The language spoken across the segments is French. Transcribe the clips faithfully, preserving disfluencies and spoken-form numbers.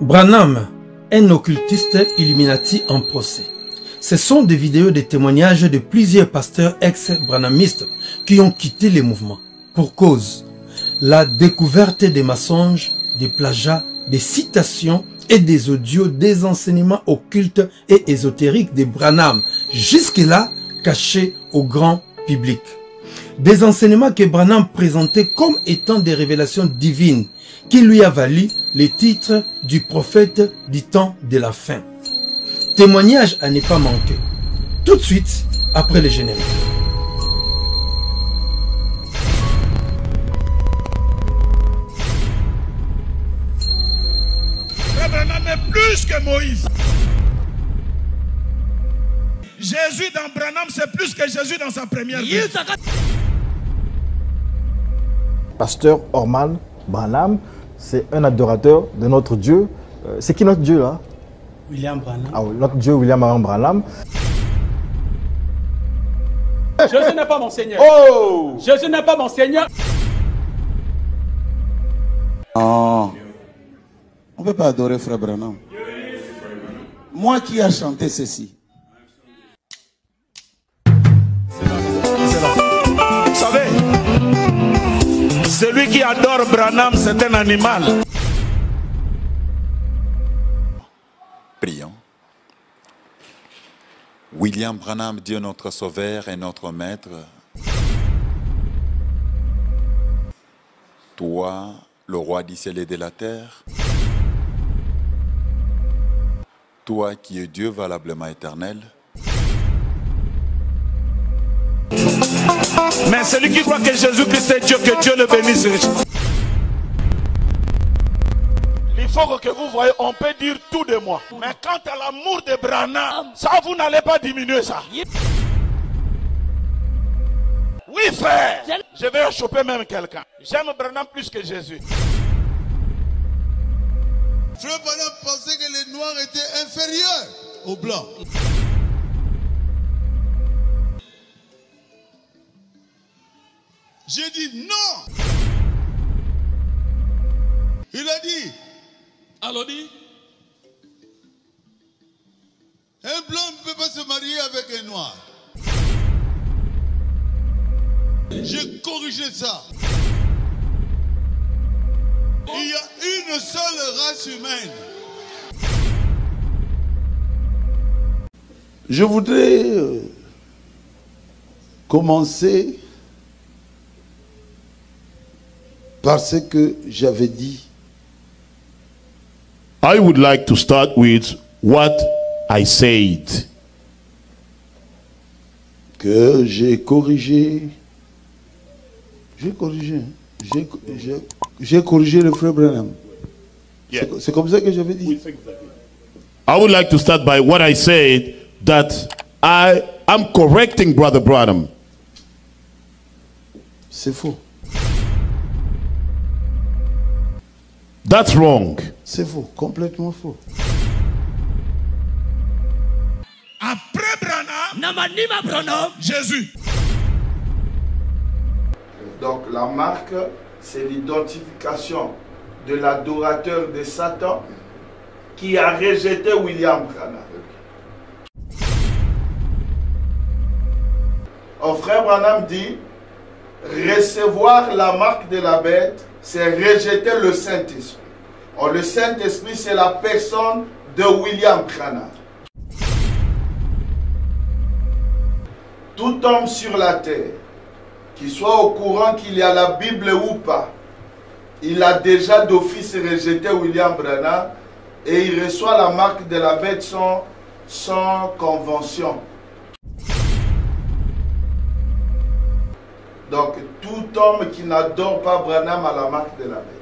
Branham, un occultiste Illuminati en procès. Ce sont des vidéos de témoignages de plusieurs pasteurs ex-branhamistes qui ont quitté les mouvements. Pour cause, la découverte des mensonges, des plagiats, des citations et des audios des enseignements occultes et ésotériques de Branham, jusque-là cachés au grand public. Des enseignements que Branham présentait comme étant des révélations divines, qui lui a valu les titres du prophète du temps de la fin. Témoignage à ne pas manquer. Tout de suite après le générique. Branham est plus que Moïse. Jésus dans Branham, c'est plus que Jésus dans sa première vie. Pasteur Orman Branham, c'est un adorateur de notre Dieu. Euh, c'est qui notre Dieu là? William Branham. Ah, notre Dieu William Branham. Jésus n'est pas mon Seigneur. Oh! Jésus n'est pas mon Seigneur. Non. On ne peut pas adorer Frère Branham. Moi qui a chanté ceci. Vous savez, celui qui adore Branham, c'est un animal. Prions. William Branham, Dieu notre Sauveur et notre Maître, toi, le roi du ciel et de la terre, toi qui es Dieu valablement éternel, mais celui qui croit que Jésus-Christ est Dieu, que Dieu le bénisse. Il faut que vous voyez, on peut dire tout de moi. Mais quant à l'amour de Branham, ça vous n'allez pas diminuer ça. Oui frère, je vais choper même quelqu'un. J'aime Branham plus que Jésus. Frère Branham pensait que les noirs étaient inférieurs aux blancs. J'ai dit non. Il a dit. Alors dit. Un blanc ne peut pas se marier avec un noir. J'ai corrigé ça. Il y a une seule race humaine. Je voudrais euh, commencer par ce que j'avais dit. I would like to start with what I said. Que j'ai corrigé. J'ai corrigé. J'ai corrigé le frère Branham. Yeah. C'est comme ça que j'avais dit. I would like to start by what I said, that I am correcting Brother Branham. C'est faux. That's wrong. C'est faux, complètement faux. Après Branham, Jésus. Donc la marque, c'est l'identification de l'adorateur de Satan qui a rejeté William Branham. Au frère Branham dit, recevoir la marque de la bête, c'est rejeter le Saint-Esprit. Or, le Saint-Esprit, c'est la personne de William Branham. Tout homme sur la terre, qui soit au courant qu'il y a la Bible ou pas, il a déjà d'office rejeté William Branham et il reçoit la marque de la bête sans, sans convention. Donc, tout homme qui n'adore pas Branham a la marque de la bête.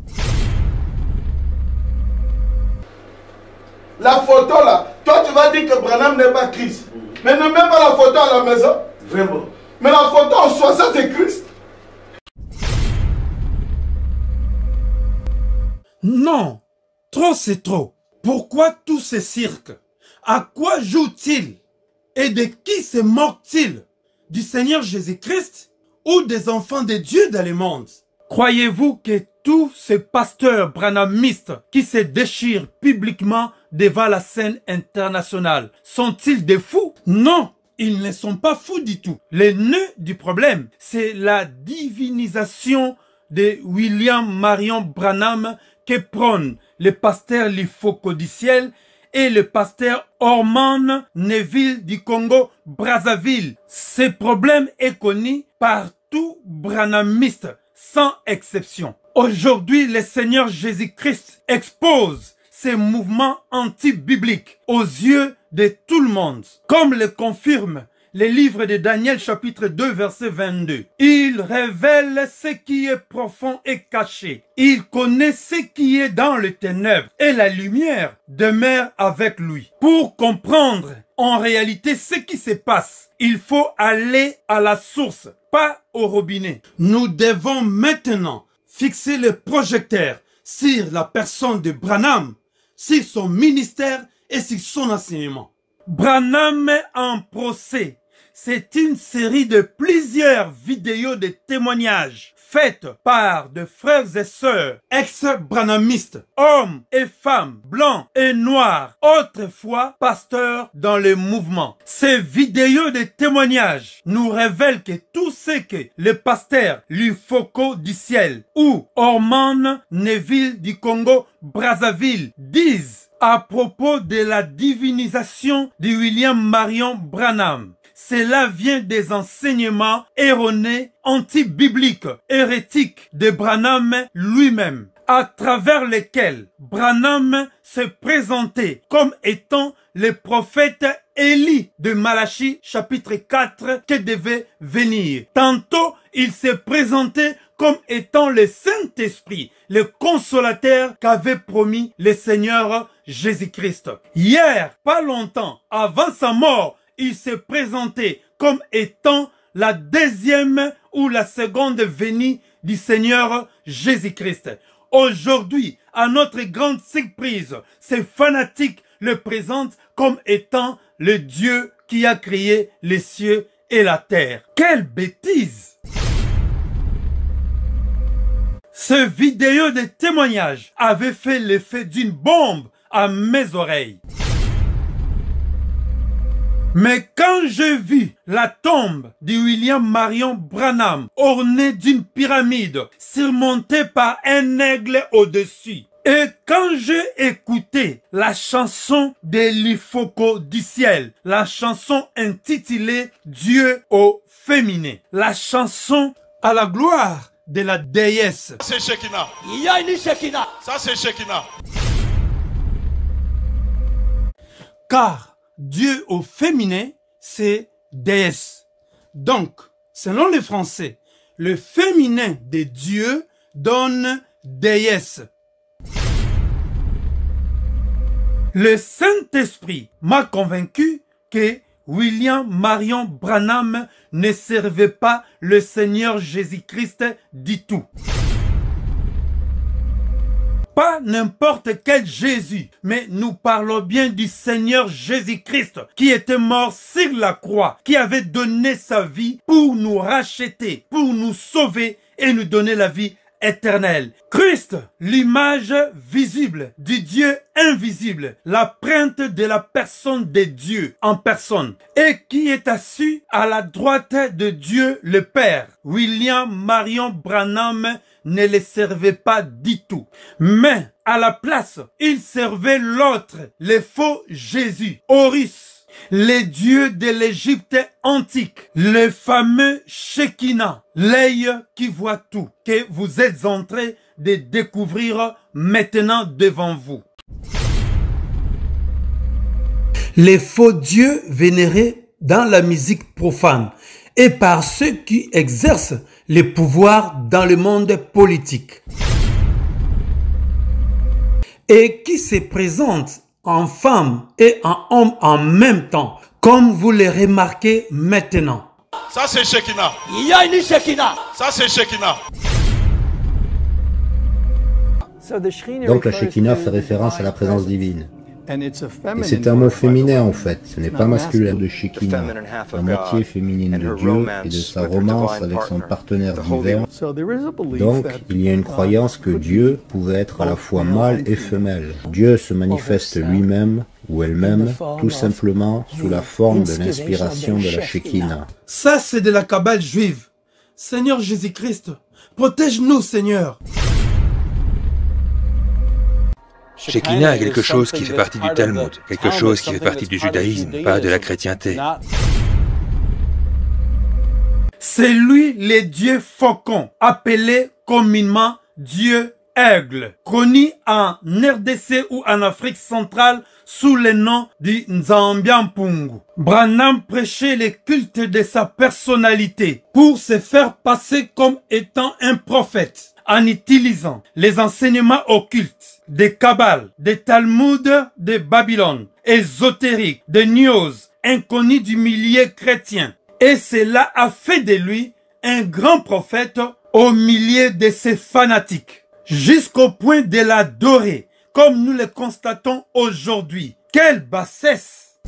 La photo là, toi tu vas dire que Branham n'est pas Christ. Mais ne mets pas la photo à la maison. Vraiment. Mais la photo en soi, ça c'est Christ. Non, trop c'est trop. Pourquoi tous ces cirques? À quoi joue-t-il? Et de qui se moque-t-il? Du Seigneur Jésus-Christ ou des enfants de Dieu dans le monde? Croyez-vous que tous ces pasteurs branhamistes qui se déchirent publiquement devant la scène internationale, sont-ils des fous? Non, ils ne sont pas fous du tout. Le nœud du problème, c'est la divinisation de William Marion Branham que prônent le pasteur lypho-codiciel et le pasteur Orman Neville du Congo-Brazzaville. Ce problème est connu par tout branhamiste, sans exception. Aujourd'hui, le Seigneur Jésus-Christ expose ces mouvements anti-bibliques aux yeux de tout le monde, comme le confirme le livre de Daniel chapitre deux verset vingt-deux. Il révèle ce qui est profond et caché. Il connaît ce qui est dans les ténèbres et la lumière demeure avec lui. Pour comprendre en réalité ce qui se passe, il faut aller à la source, pas au robinet. Nous devons maintenant fixer le projecteur sur la personne de Branham, sur son ministère et sur son enseignement. Branham en procès. C'est une série de plusieurs vidéos de témoignages faites par de frères et sœurs ex-branhamistes, hommes et femmes, blancs et noirs, autrefois pasteurs dans le mouvement. Ces vidéos de témoignages nous révèlent que tout ce que le pasteur lypho-codiciel ou Orman Neville du Congo-Brazzaville disent à propos de la divinisation de William Marion Branham, cela vient des enseignements erronés, anti-bibliques, hérétiques de Branham lui-même, à travers lesquels Branham se présentait comme étant le prophète Élie de Malachie chapitre quatre qui devait venir. Tantôt, il se présentait comme étant le Saint-Esprit, le consolateur qu'avait promis le Seigneur Jésus-Christ. Hier, pas longtemps, avant sa mort, il se présentait comme étant la deuxième ou la seconde venue du Seigneur Jésus-Christ. Aujourd'hui, à notre grande surprise, ces fanatiques le présentent comme étant le Dieu qui a créé les cieux et la terre. Quelle bêtise! Ce vidéo de témoignage avait fait l'effet d'une bombe à mes oreilles. Mais quand j'ai vu la tombe de William Marion Branham ornée d'une pyramide surmontée par un aigle au-dessus, et quand j'ai écouté la chanson de lypho-codiciel, la chanson intitulée Dieu au féminin, la chanson à la gloire de la déesse. C'est Shekinah. Il y a une Shekinah. Ça c'est Shekinah. Car Dieu au féminin, c'est déesse. Donc, selon les Français, le féminin de Dieu donne déesse. Le Saint-Esprit m'a convaincu que William Marion Branham ne servait pas le Seigneur Jésus-Christ du tout. Pas n'importe quel Jésus, mais nous parlons bien du Seigneur Jésus-Christ qui était mort sur la croix, qui avait donné sa vie pour nous racheter, pour nous sauver et nous donner la vie éternelle. Christ, l'image visible du Dieu invisible, la pointe de la personne de Dieu en personne, et qui est assis à la droite de Dieu le Père. William Marion Branham ne le servait pas du tout. Mais à la place, il servait l'autre, le faux Jésus, Horus, les dieux de l'Égypte antique, le fameux Shekinah, l'œil qui voit tout, que vous êtes en train de découvrir maintenant devant vous. Les faux dieux vénérés dans la musique profane et par ceux qui exercent les pouvoirs dans le monde politique et qui se présentent en femme et en homme en même temps, comme vous le remarquez maintenant. Ça c'est Shekinah. Il y a une Shekinah. Ça c'est Shekinah. Donc la Shekinah fait référence à la présence divine. Et c'est un mot féminin en fait, ce n'est pas masculin de Shekinah, la moitié féminine de Dieu et de sa romance avec son partenaire divin. Donc, il y a une croyance que Dieu pouvait être à la fois mâle et femelle. Dieu se manifeste lui-même ou elle-même, tout simplement sous la forme de l'inspiration de la Shekinah. Ça, c'est de la Kabbale juive. Seigneur Jésus-Christ, protège-nous, Seigneur. Shekinah est quelque chose qui fait partie du Talmud, quelque chose qui fait partie du judaïsme, pas de la chrétienté. C'est lui le Dieu faucon, appelé communément Dieu aigle, connu en R D C ou en Afrique centrale sous le nom du Nzambiampungu. Branham prêchait le culte de sa personnalité pour se faire passer comme étant un prophète en utilisant les enseignements occultes des Kabbales, des Talmuds de Babylone, ésotériques, des news, inconnus du milieu chrétien. Et cela a fait de lui un grand prophète au milieu de ses fanatiques, jusqu'au point de l'adorer, comme nous le constatons aujourd'hui. Quelle bassesse!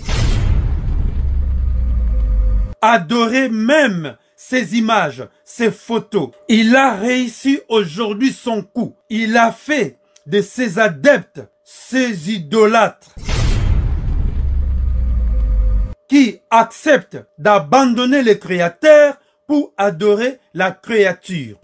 Adorer même ces images, ces photos. Il a réussi aujourd'hui son coup. Il a fait de ses adeptes, ses idolâtres, qui acceptent d'abandonner le Créateur pour adorer la créature.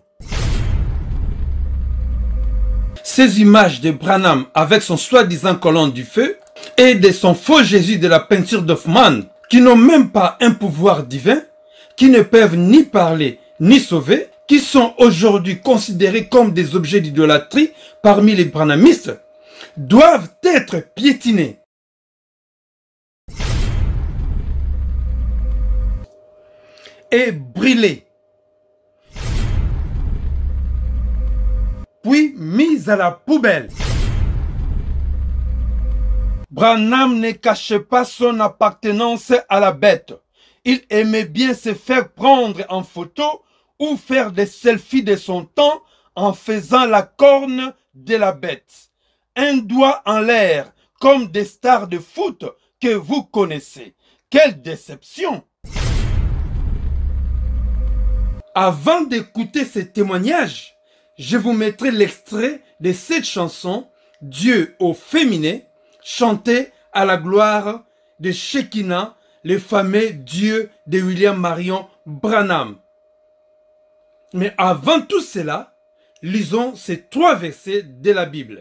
Ces images de Branham avec son soi-disant colonne du feu et de son faux Jésus de la peinture d'Hoffmann, qui n'ont même pas un pouvoir divin, qui ne peuvent ni parler ni sauver, qui sont aujourd'hui considérés comme des objets d'idolâtrie parmi les branhamistes, doivent être piétinés. Et brûlés, puis mis à la poubelle. Branham ne cachait pas son appartenance à la bête. Il aimait bien se faire prendre en photo ou faire des selfies de son temps en faisant la corne de la bête. Un doigt en l'air, comme des stars de foot que vous connaissez. Quelle déception! Avant d'écouter ces témoignages, je vous mettrai l'extrait de cette chanson « Dieu au féminin » chantée à la gloire de Shekinah, le fameux Dieu de William Marion Branham. Mais avant tout cela, lisons ces trois versets de la Bible.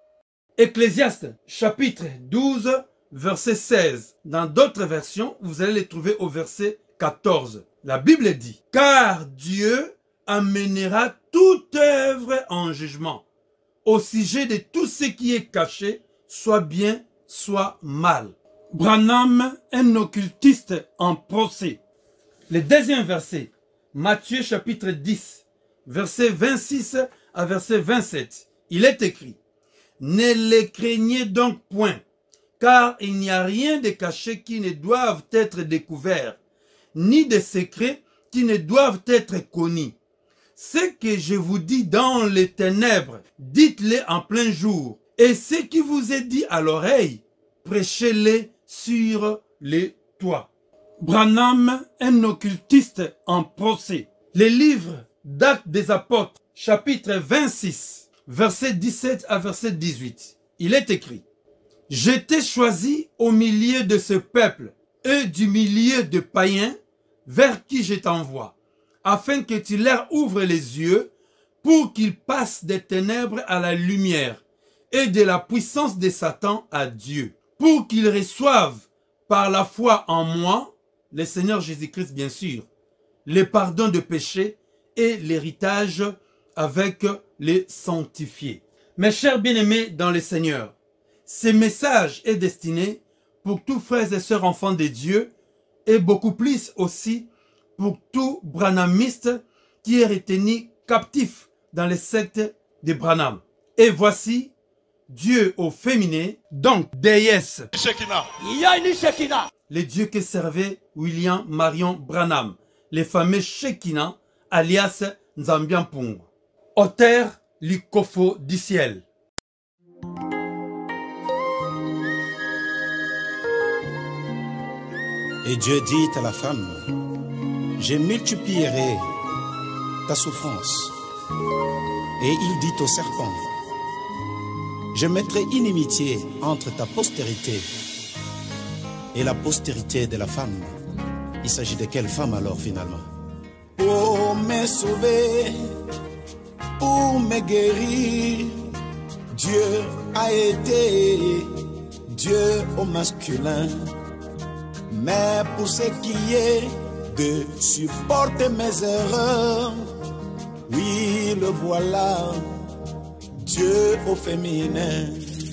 Ecclésiaste chapitre douze, verset seize. Dans d'autres versions, vous allez les trouver au verset quatorze. La Bible dit, « Car Dieu amènera toute œuvre en jugement, au sujet de tout ce qui est caché, soit bien, soit mal. » Branham, un occultiste en procès. Le deuxième verset, Matthieu chapitre dix, verset vingt-six à verset vingt-sept. Il est écrit, « Ne les craignez donc point, car il n'y a rien de caché qui ne doive être découvert, ni de secrets qui ne doivent être connus. Ce que je vous dis dans les ténèbres, dites-le en plein jour, et ce qui vous est dit à l'oreille, prêchez-le sur les toits. » Branham, un occultiste en procès. Les livres d'Actes des Apôtres, chapitre vingt-six, verset dix-sept à verset dix-huit. Il est écrit, « Je t'ai choisi au milieu de ce peuple et du milieu de païens vers qui je t'envoie, afin que tu leur ouvres les yeux pour qu'ils passent des ténèbres à la lumière et de la puissance de Satan à Dieu, pour qu'ils reçoivent par la foi en moi, le Seigneur Jésus-Christ bien sûr, le pardon de péché et l'héritage avec les sanctifiés. » Mes chers bien-aimés dans le Seigneur, ce message est destiné pour tous frères et sœurs enfants de Dieu et beaucoup plus aussi pour tout branhamiste qui est retenu captif dans les sectes de Branham. Et voici Dieu au féminin, donc déesse. Shekinah. Il y a une Shekinah. Le Dieu que servait William Marion Branham, le fameux Shekinah, alias Nzambiampungu. Auteur Likofo du ciel. Et Dieu dit à la femme, je multiplierai ta souffrance. Et il dit au serpent, je mettrai inimitié entre ta postérité et la postérité de la femme. Il s'agit de quelle femme alors finalement? Pour me sauver, pour me guérir, Dieu a été Dieu au masculin. Mais pour ce qui est de supporter mes erreurs, oui, le voilà, Dieu au féminin.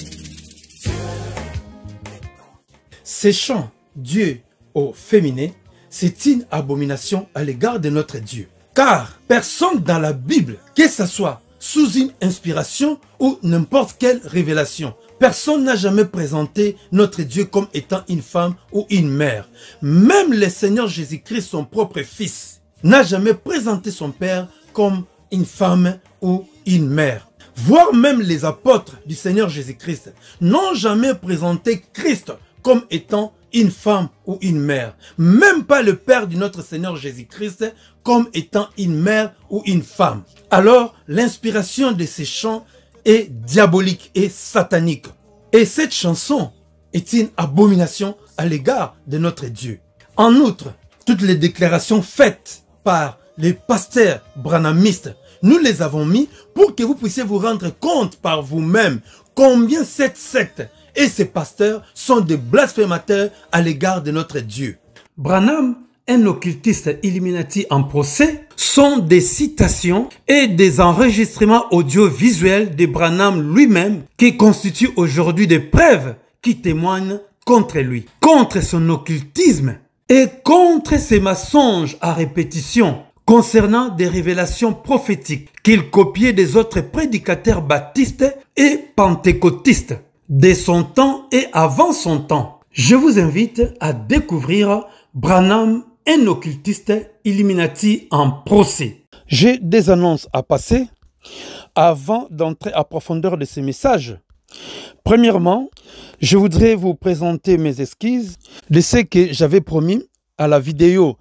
Ces chants Dieu au féminin, c'est une abomination à l'égard de notre Dieu. Car personne dans la Bible, que ce soit sous une inspiration ou n'importe quelle révélation, personne n'a jamais présenté notre Dieu comme étant une femme ou une mère. Même le Seigneur Jésus-Christ, son propre fils, n'a jamais présenté son Père comme une femme ou une mère. Voire même les apôtres du Seigneur Jésus-Christ n'ont jamais présenté Christ comme étant une femme ou une mère. Même pas le Père de notre Seigneur Jésus-Christ comme étant une mère ou une femme. Alors, l'inspiration de ces chants est diabolique et satanique. Et cette chanson est une abomination à l'égard de notre Dieu. En outre, toutes les déclarations faites par les pasteurs branhamistes, nous les avons mis pour que vous puissiez vous rendre compte par vous-même combien cette secte et ces pasteurs sont des blasphémateurs à l'égard de notre Dieu. Branham, un occultiste Illuminati en procès, sont des citations et des enregistrements audiovisuels de Branham lui-même qui constituent aujourd'hui des preuves qui témoignent contre lui, contre son occultisme et contre ses mensonges à répétition concernant des révélations prophétiques qu'il copiait des autres prédicateurs baptistes et pentecôtistes de son temps et avant son temps. Je vous invite à découvrir Branham, un occultiste Illuminati en procès. J'ai des annonces à passer avant d'entrer à profondeur de ces messages. Premièrement, je voudrais vous présenter mes excuses de ce que j'avais promis à la vidéo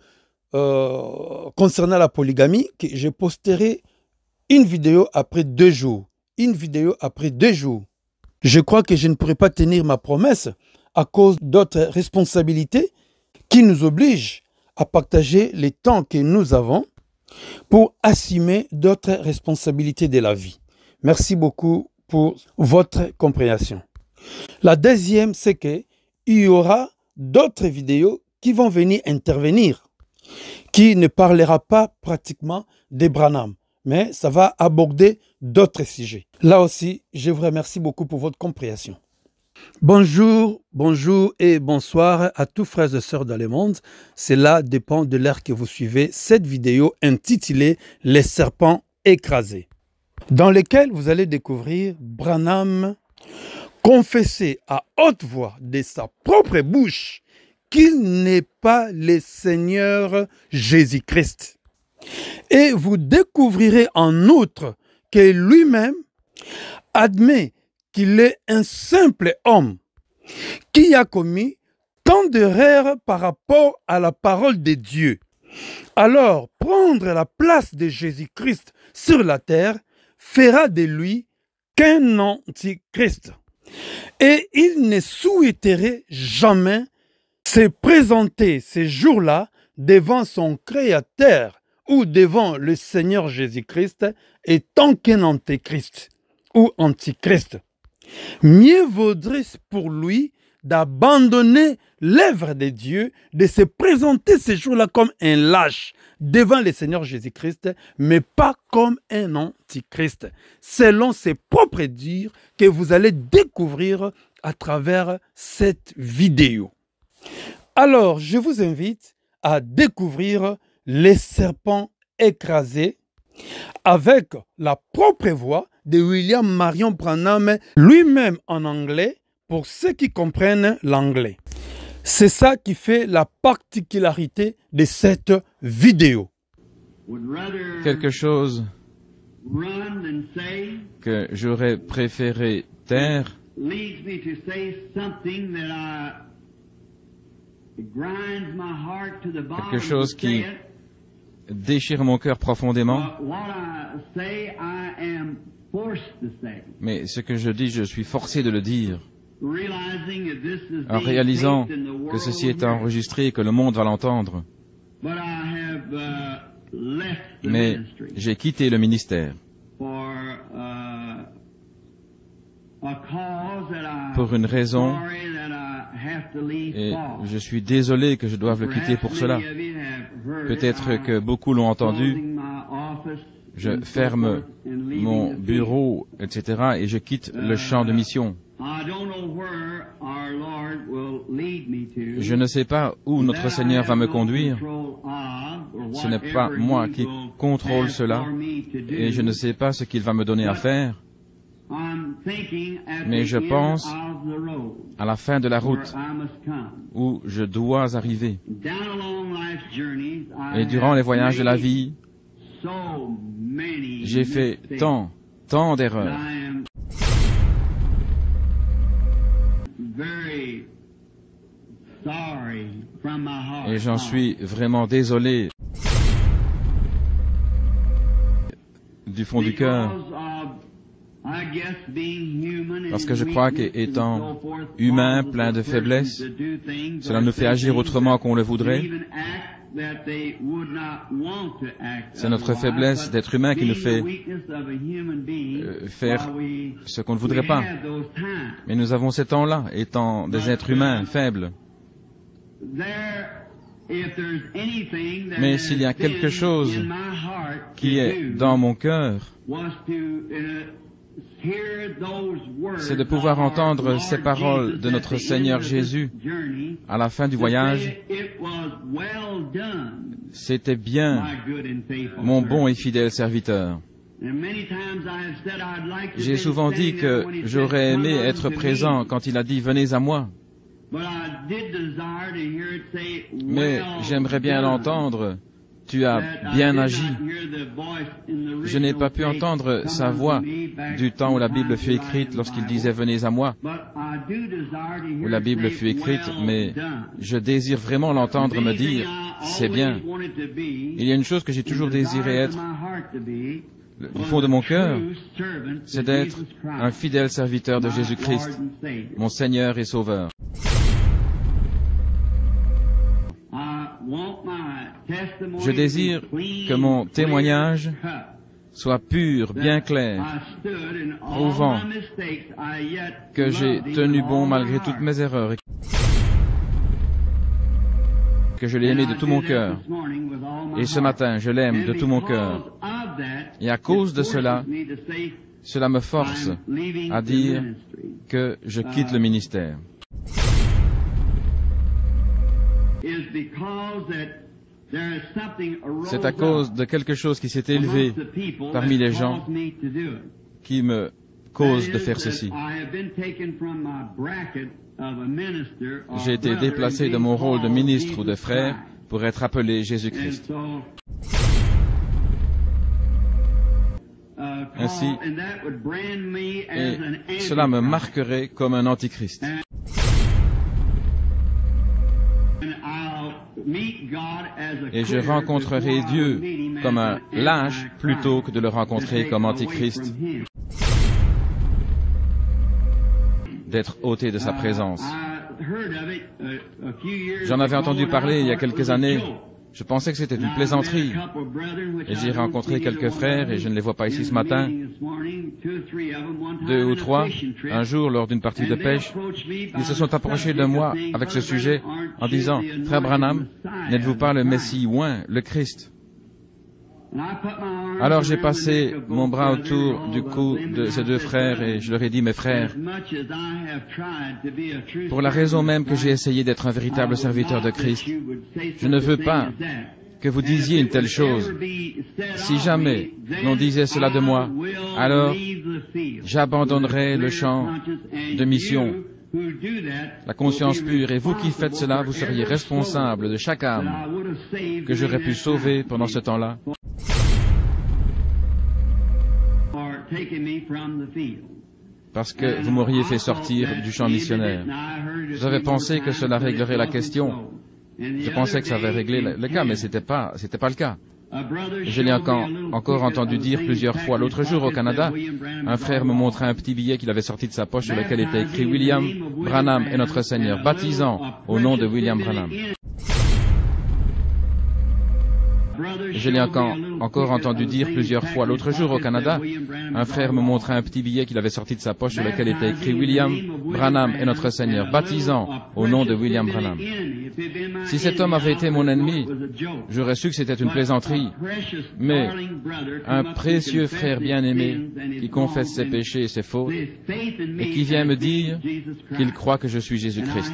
euh, concernant la polygamie, que je posterai une vidéo après deux jours. Une vidéo après deux jours. Je crois que je ne pourrai pas tenir ma promesse à cause d'autres responsabilités qui nous obligent à partager les temps que nous avons pour assumer d'autres responsabilités de la vie. Merci beaucoup pour votre compréhension. La deuxième, c'est qu'il y aura d'autres vidéos qui vont venir intervenir, qui ne parlera pas pratiquement des Branham, mais ça va aborder d'autres sujets. Là aussi, je vous remercie beaucoup pour votre compréhension. Bonjour, bonjour et bonsoir à tous frères et sœurs dans le monde. Cela dépend de l'heure que vous suivez cette vidéo intitulée « Les serpents écrasés », dans lequel vous allez découvrir Branham confesser à haute voix de sa propre bouche qu'il n'est pas le Seigneur Jésus-Christ. Et vous découvrirez en outre que lui-même admet qu'il est un simple homme qui a commis tant d'erreurs par rapport à la parole de Dieu. Alors, prendre la place de Jésus-Christ sur la terre fera de lui qu'un antichrist. Et il ne souhaiterait jamais se présenter ces jours-là devant son Créateur ou devant le Seigneur Jésus-Christ étant qu'un antéchrist ou antichrist. Mieux vaudrait pour lui d'abandonner l'œuvre de Dieu, de se présenter ces jours-là comme un lâche devant le Seigneur Jésus-Christ, mais pas comme un antichrist, selon ses propres dires que vous allez découvrir à travers cette vidéo. Alors, je vous invite à découvrir les serpents écrasés avec la propre voix de William Marion Branham, lui-même en anglais, pour ceux qui comprennent l'anglais. C'est ça qui fait la particularité de cette vidéo. Quelque chose que j'aurais préféré taire quelque chose qui déchire mon cœur profondément. Mais ce que je dis, je suis forcé de le dire, en réalisant que ceci est enregistré et que le monde va l'entendre. Mais j'ai quitté le ministère pour une raison, et je suis désolé que je doive le quitter pour cela. Peut-être que beaucoup l'ont entendu. Je ferme mon bureau, et cetera, et je quitte le champ de mission. Je ne sais pas où notre Seigneur va me conduire. Ce n'est pas moi qui contrôle cela, et je ne sais pas ce qu'il va me donner à faire. Mais je pense à la fin de la route où je dois arriver. Et durant les voyages de la vie, j'ai fait tant, tant d'erreurs. Et j'en suis vraiment désolé du fond du cœur. Parce que je crois qu'étant humain, plein de faiblesses, cela nous fait agir autrement qu'on le voudrait. C'est notre faiblesse d'être humain qui nous fait euh, faire ce qu'on ne voudrait pas. Mais nous avons ces temps-là, étant des êtres humains faibles. Mais s'il y a quelque chose qui est dans mon cœur, c'est de pouvoir entendre ces paroles de notre Seigneur Jésus à la fin du voyage. C'était bien, mon bon et fidèle serviteur. J'ai souvent dit que j'aurais aimé être présent quand il a dit « Venez à moi ». Mais j'aimerais bien l'entendre. Tu as bien agi. Je n'ai pas pu entendre sa voix du temps où la Bible fut écrite lorsqu'il disait « Venez à moi », où la Bible fut écrite, mais je désire vraiment l'entendre me dire « C'est bien ». Il y a une chose que j'ai toujours désiré être, au fond de mon cœur, c'est d'être un fidèle serviteur de Jésus-Christ, mon Seigneur et Sauveur. Je désire que mon témoignage soit pur, bien clair, prouvant que j'ai tenu bon malgré toutes mes erreurs et que je l'ai aimé de tout mon cœur. Et ce matin, je l'aime de tout mon cœur. Et à cause de cela, cela me force à dire que je quitte le ministère. C'est à cause de quelque chose qui s'est élevé parmi les gens qui me cause de faire ceci. J'ai été déplacé de mon rôle de ministre ou de frère pour être appelé Jésus-Christ. Ainsi, et cela me marquerait comme un antichrist. Et je rencontrerai Dieu comme un lâche plutôt que de le rencontrer comme antichrist, d'être ôté de sa présence. J'en avais entendu parler il y a quelques années. Je pensais que c'était une plaisanterie. Et j'ai rencontré quelques frères, et je ne les vois pas ici ce matin, deux ou trois, un jour lors d'une partie de pêche. Ils se sont approchés de moi avec ce sujet en disant « Frère Branham, n'êtes-vous pas le Messie oint, le Christ ?» Alors j'ai passé mon bras autour du cou de ces deux frères et je leur ai dit « Mes frères, pour la raison même que j'ai essayé d'être un véritable serviteur de Christ, je ne veux pas que vous disiez une telle chose. Si jamais l'on disait cela de moi, alors j'abandonnerai le champ de mission. La conscience pure, et vous qui faites cela, vous seriez responsable de chaque âme que j'aurais pu sauver pendant ce temps-là. Parce que vous m'auriez fait sortir du champ missionnaire. J'avais pensé que cela réglerait la question, Je pensais que ça avait réglé le, le cas, mais c'était pas, c'était pas le cas. Je l'ai encore, encore entendu dire plusieurs fois. L'autre jour au Canada, un frère me montrait un petit billet qu'il avait sorti de sa poche sur lequel était écrit William Branham est notre Seigneur, baptisant au nom de William Branham. Je l'ai encore, encore entendu dire plusieurs fois. L'autre jour au Canada, un frère me montrait un petit billet qu'il avait sorti de sa poche sur lequel était écrit William Branham est notre Seigneur, baptisant au nom de William Branham. Si cet homme avait été mon ennemi, j'aurais su que c'était une plaisanterie. Mais un précieux frère bien-aimé qui confesse ses péchés et ses fautes et qui vient me dire qu'il croit que je suis Jésus-Christ.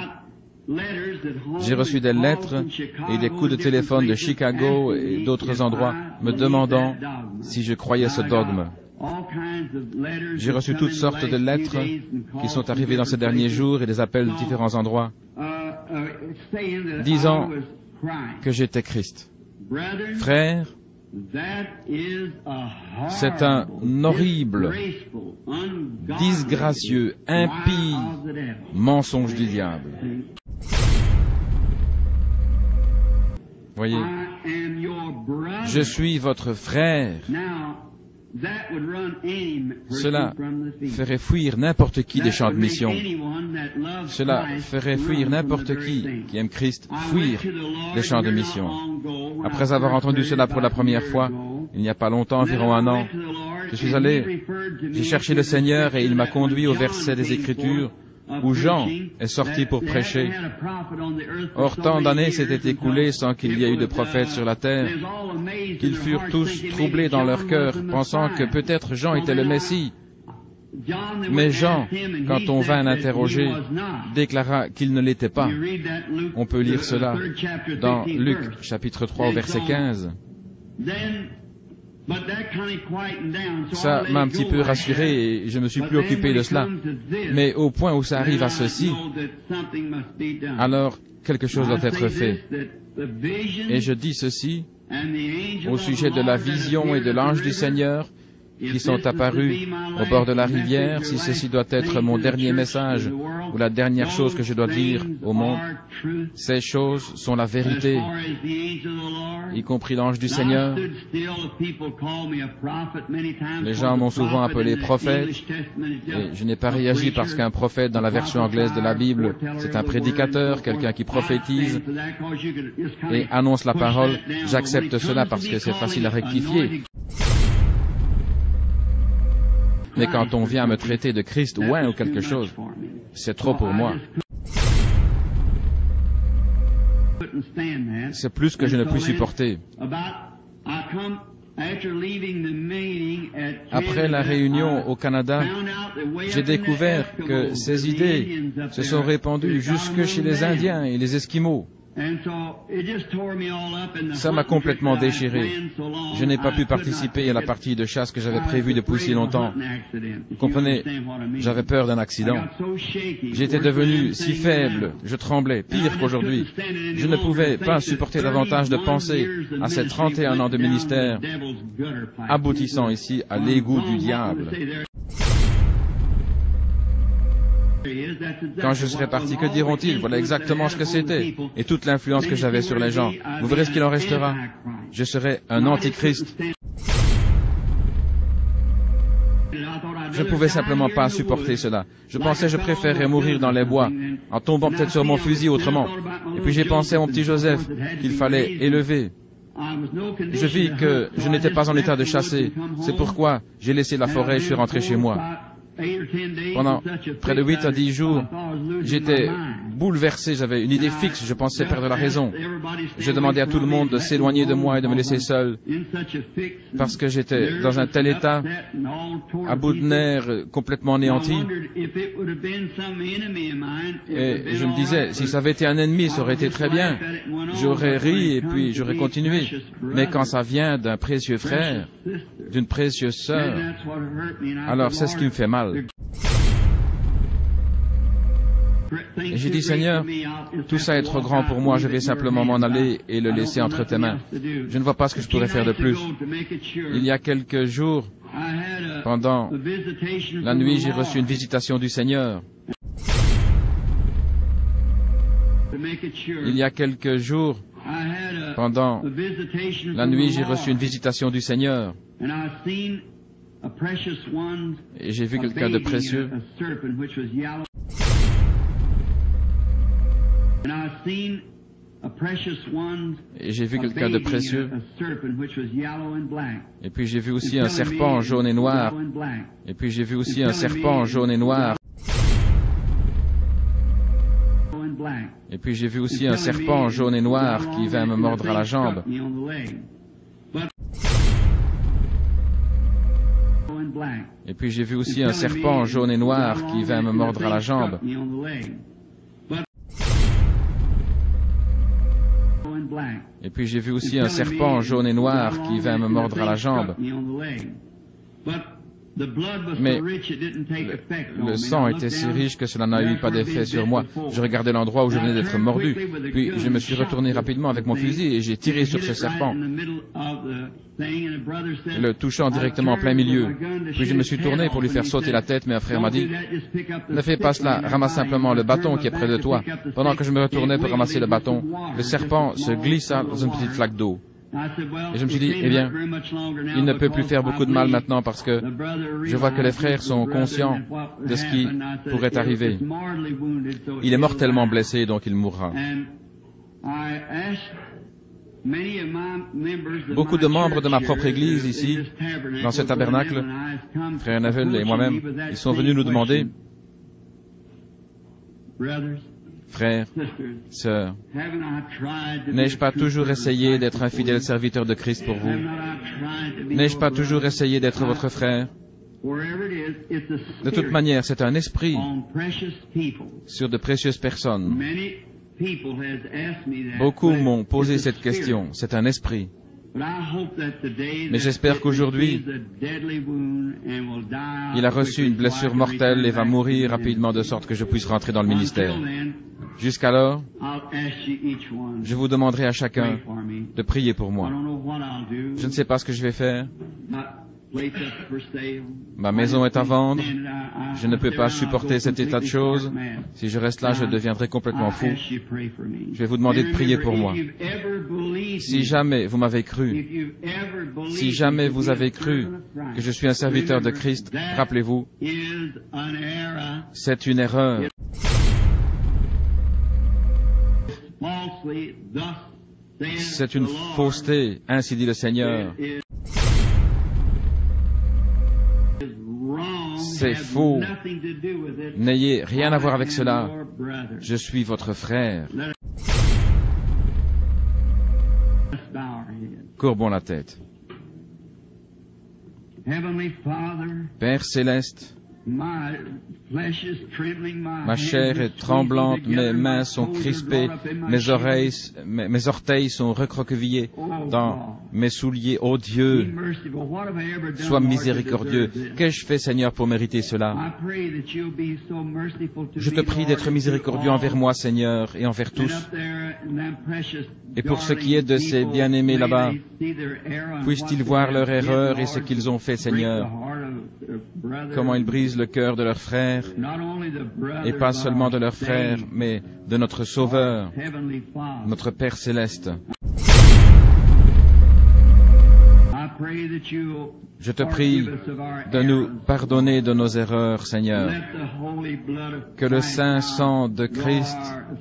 J'ai reçu des lettres et des coups de téléphone de Chicago et d'autres endroits me demandant si je croyais ce dogme. J'ai reçu toutes sortes de lettres qui sont arrivées dans ces derniers jours et des appels de différents endroits disant que j'étais Christ. Frère, c'est un horrible, disgracieux, impie mensonge du diable. Voyez, je suis votre frère. Cela ferait fuir n'importe qui des champs de mission. Cela ferait fuir n'importe qui qui aime Christ, fuir des champs de mission. Après avoir entendu cela pour la première fois, il n'y a pas longtemps, environ un an, je suis allé, j'ai cherché le Seigneur et il m'a conduit au verset des Écritures où Jean est sorti pour prêcher. Or, tant d'années s'étaient écoulées sans qu'il y ait eu de prophète sur la terre, qu'ils furent tous troublés dans leur cœur, pensant que peut-être Jean était le Messie. Mais Jean, quand on vint l'interroger, déclara qu'il ne l'était pas. On peut lire cela dans Luc, chapitre trois, au verset quinze. Ça m'a un petit peu rassuré et je me suis plus occupé de cela. Mais au point où ça arrive à ceci, alors quelque chose doit être fait. Et je dis ceci au sujet de la vision et de l'ange du Seigneur qui sont apparus au bord de la rivière, si ceci doit être mon dernier message ou la dernière chose que je dois dire au monde, ces choses sont la vérité, y compris l'ange du Seigneur. Les gens m'ont souvent appelé prophète, et je n'ai pas réagi parce qu'un prophète dans la version anglaise de la Bible, c'est un prédicateur, quelqu'un qui prophétise et annonce la parole. J'accepte cela parce que c'est facile à rectifier. Mais quand on vient me traiter de Christ ou un ou quelque chose, c'est trop pour moi. C'est plus que je ne puis supporter. Après la réunion au Canada, j'ai découvert que ces idées se sont répandues jusque chez les Indiens et les Esquimaux. Ça m'a complètement déchiré. Je n'ai pas pu participer à la partie de chasse que j'avais prévue depuis si longtemps. Vous comprenez, j'avais peur d'un accident. J'étais devenu si faible, je tremblais, pire qu'aujourd'hui. Je ne pouvais pas supporter davantage de penser à ces trente et un ans de ministère, aboutissant ici à l'égout du diable. Quand je serai parti, que diront-ils? Voilà exactement ce que c'était, et toute l'influence que j'avais sur les gens. Vous verrez ce qu'il en restera. Je serai un antichrist. Je ne pouvais simplement pas supporter cela. Je pensais que je préférerais mourir dans les bois, en tombant peut-être sur mon fusil autrement. Et puis j'ai pensé à mon petit Joseph, qu'il fallait élever. Je vis que je n'étais pas en état de chasser. C'est pourquoi j'ai laissé la forêt et je suis rentré chez moi. Pendant près de huit à dix jours, j'étais bouleversé, j'avais une idée fixe, je pensais perdre la raison. Je demandais à tout le monde de s'éloigner de moi et de me laisser seul, parce que j'étais dans un tel état, à bout de nerfs, complètement anéanti. Et je me disais, si ça avait été un ennemi, ça aurait été très bien. J'aurais ri et puis j'aurais continué. Mais quand ça vient d'un précieux frère, d'une précieuse sœur, alors c'est ce qui me fait mal. Et j'ai dit, Seigneur, tout ça est trop grand pour moi, je vais simplement m'en aller et le laisser entre tes mains. Je ne vois pas ce que je pourrais faire de plus. Il y a quelques jours, pendant la nuit, j'ai reçu une visitation du Seigneur. Il y a quelques jours, pendant la nuit, j'ai reçu une visitation du Seigneur. Et j'ai vu quelqu'un de précieux. Et j'ai vu quelqu'un de précieux. Et puis j'ai vu aussi un serpent jaune et noir. Et puis j'ai vu aussi un serpent jaune et noir. Et puis j'ai vu aussi un serpent jaune et noir qui vint me mordre à la jambe. Et puis j'ai vu aussi un serpent jaune et noir qui vint me mordre à la jambe. Et puis j'ai vu aussi un serpent jaune et noir qui vint me mordre à la jambe. Mais le, le sang était si riche que cela n'a eu pas d'effet sur moi. Je regardais l'endroit où je venais d'être mordu. Puis je me suis retourné rapidement avec mon fusil et j'ai tiré sur ce serpent, le touchant directement en plein milieu. Puis je me suis tourné pour lui faire sauter la tête, mais un frère m'a dit « Ne fais pas cela, ramasse simplement le bâton qui est près de toi. » Pendant que je me retournais pour ramasser le bâton, le serpent se glissa dans une petite flaque d'eau. Et je me suis dit, eh bien, il ne peut plus faire beaucoup de mal maintenant parce que je vois que les frères sont conscients de ce qui pourrait arriver. Il est mortellement blessé, donc il mourra. Beaucoup de membres de ma propre église ici, dans ce tabernacle, frère Neville et moi-même, ils sont venus nous demander, frères, sœurs, n'ai-je pas toujours essayé d'être un fidèle serviteur de Christ pour vous? N'ai-je pas toujours essayé d'être votre frère? De toute manière, c'est un esprit sur de précieuses personnes. Beaucoup m'ont posé cette question. C'est un esprit. Mais j'espère qu'aujourd'hui, il a reçu une blessure mortelle et va mourir rapidement de sorte que je puisse rentrer dans le ministère. Jusqu'alors, je vous demanderai à chacun de prier pour moi. Je ne sais pas ce que je vais faire. Ma maison est à vendre. Je ne peux pas supporter cet état de choses. Si je reste là, je deviendrai complètement fou. Je vais vous demander de prier pour moi. Si jamais vous m'avez cru, si jamais vous avez cru que je suis un serviteur de Christ, rappelez-vous, c'est une erreur. C'est une fausseté, ainsi dit le Seigneur. C'est faux. N'ayez rien à voir avec cela. Je suis votre frère. Courbons la tête. Père céleste, ma chair est tremblante, mes mains sont crispées, mes oreilles, mes, mes orteils sont recroquevillés dans mes souliers. Ô Dieu, sois miséricordieux. Qu'ai-je fait, Seigneur, pour mériter cela? Je te prie d'être miséricordieux envers moi, Seigneur, et envers tous. Et pour ce qui est de ces bien-aimés là-bas, puissent-ils voir leur erreur et ce qu'ils ont fait, Seigneur? Comment ils brisent le cœur de leurs frères, et pas seulement de leurs frères, mais de notre Sauveur, notre Père céleste. Je te prie de nous pardonner de nos erreurs, Seigneur. Que le saint sang de Christ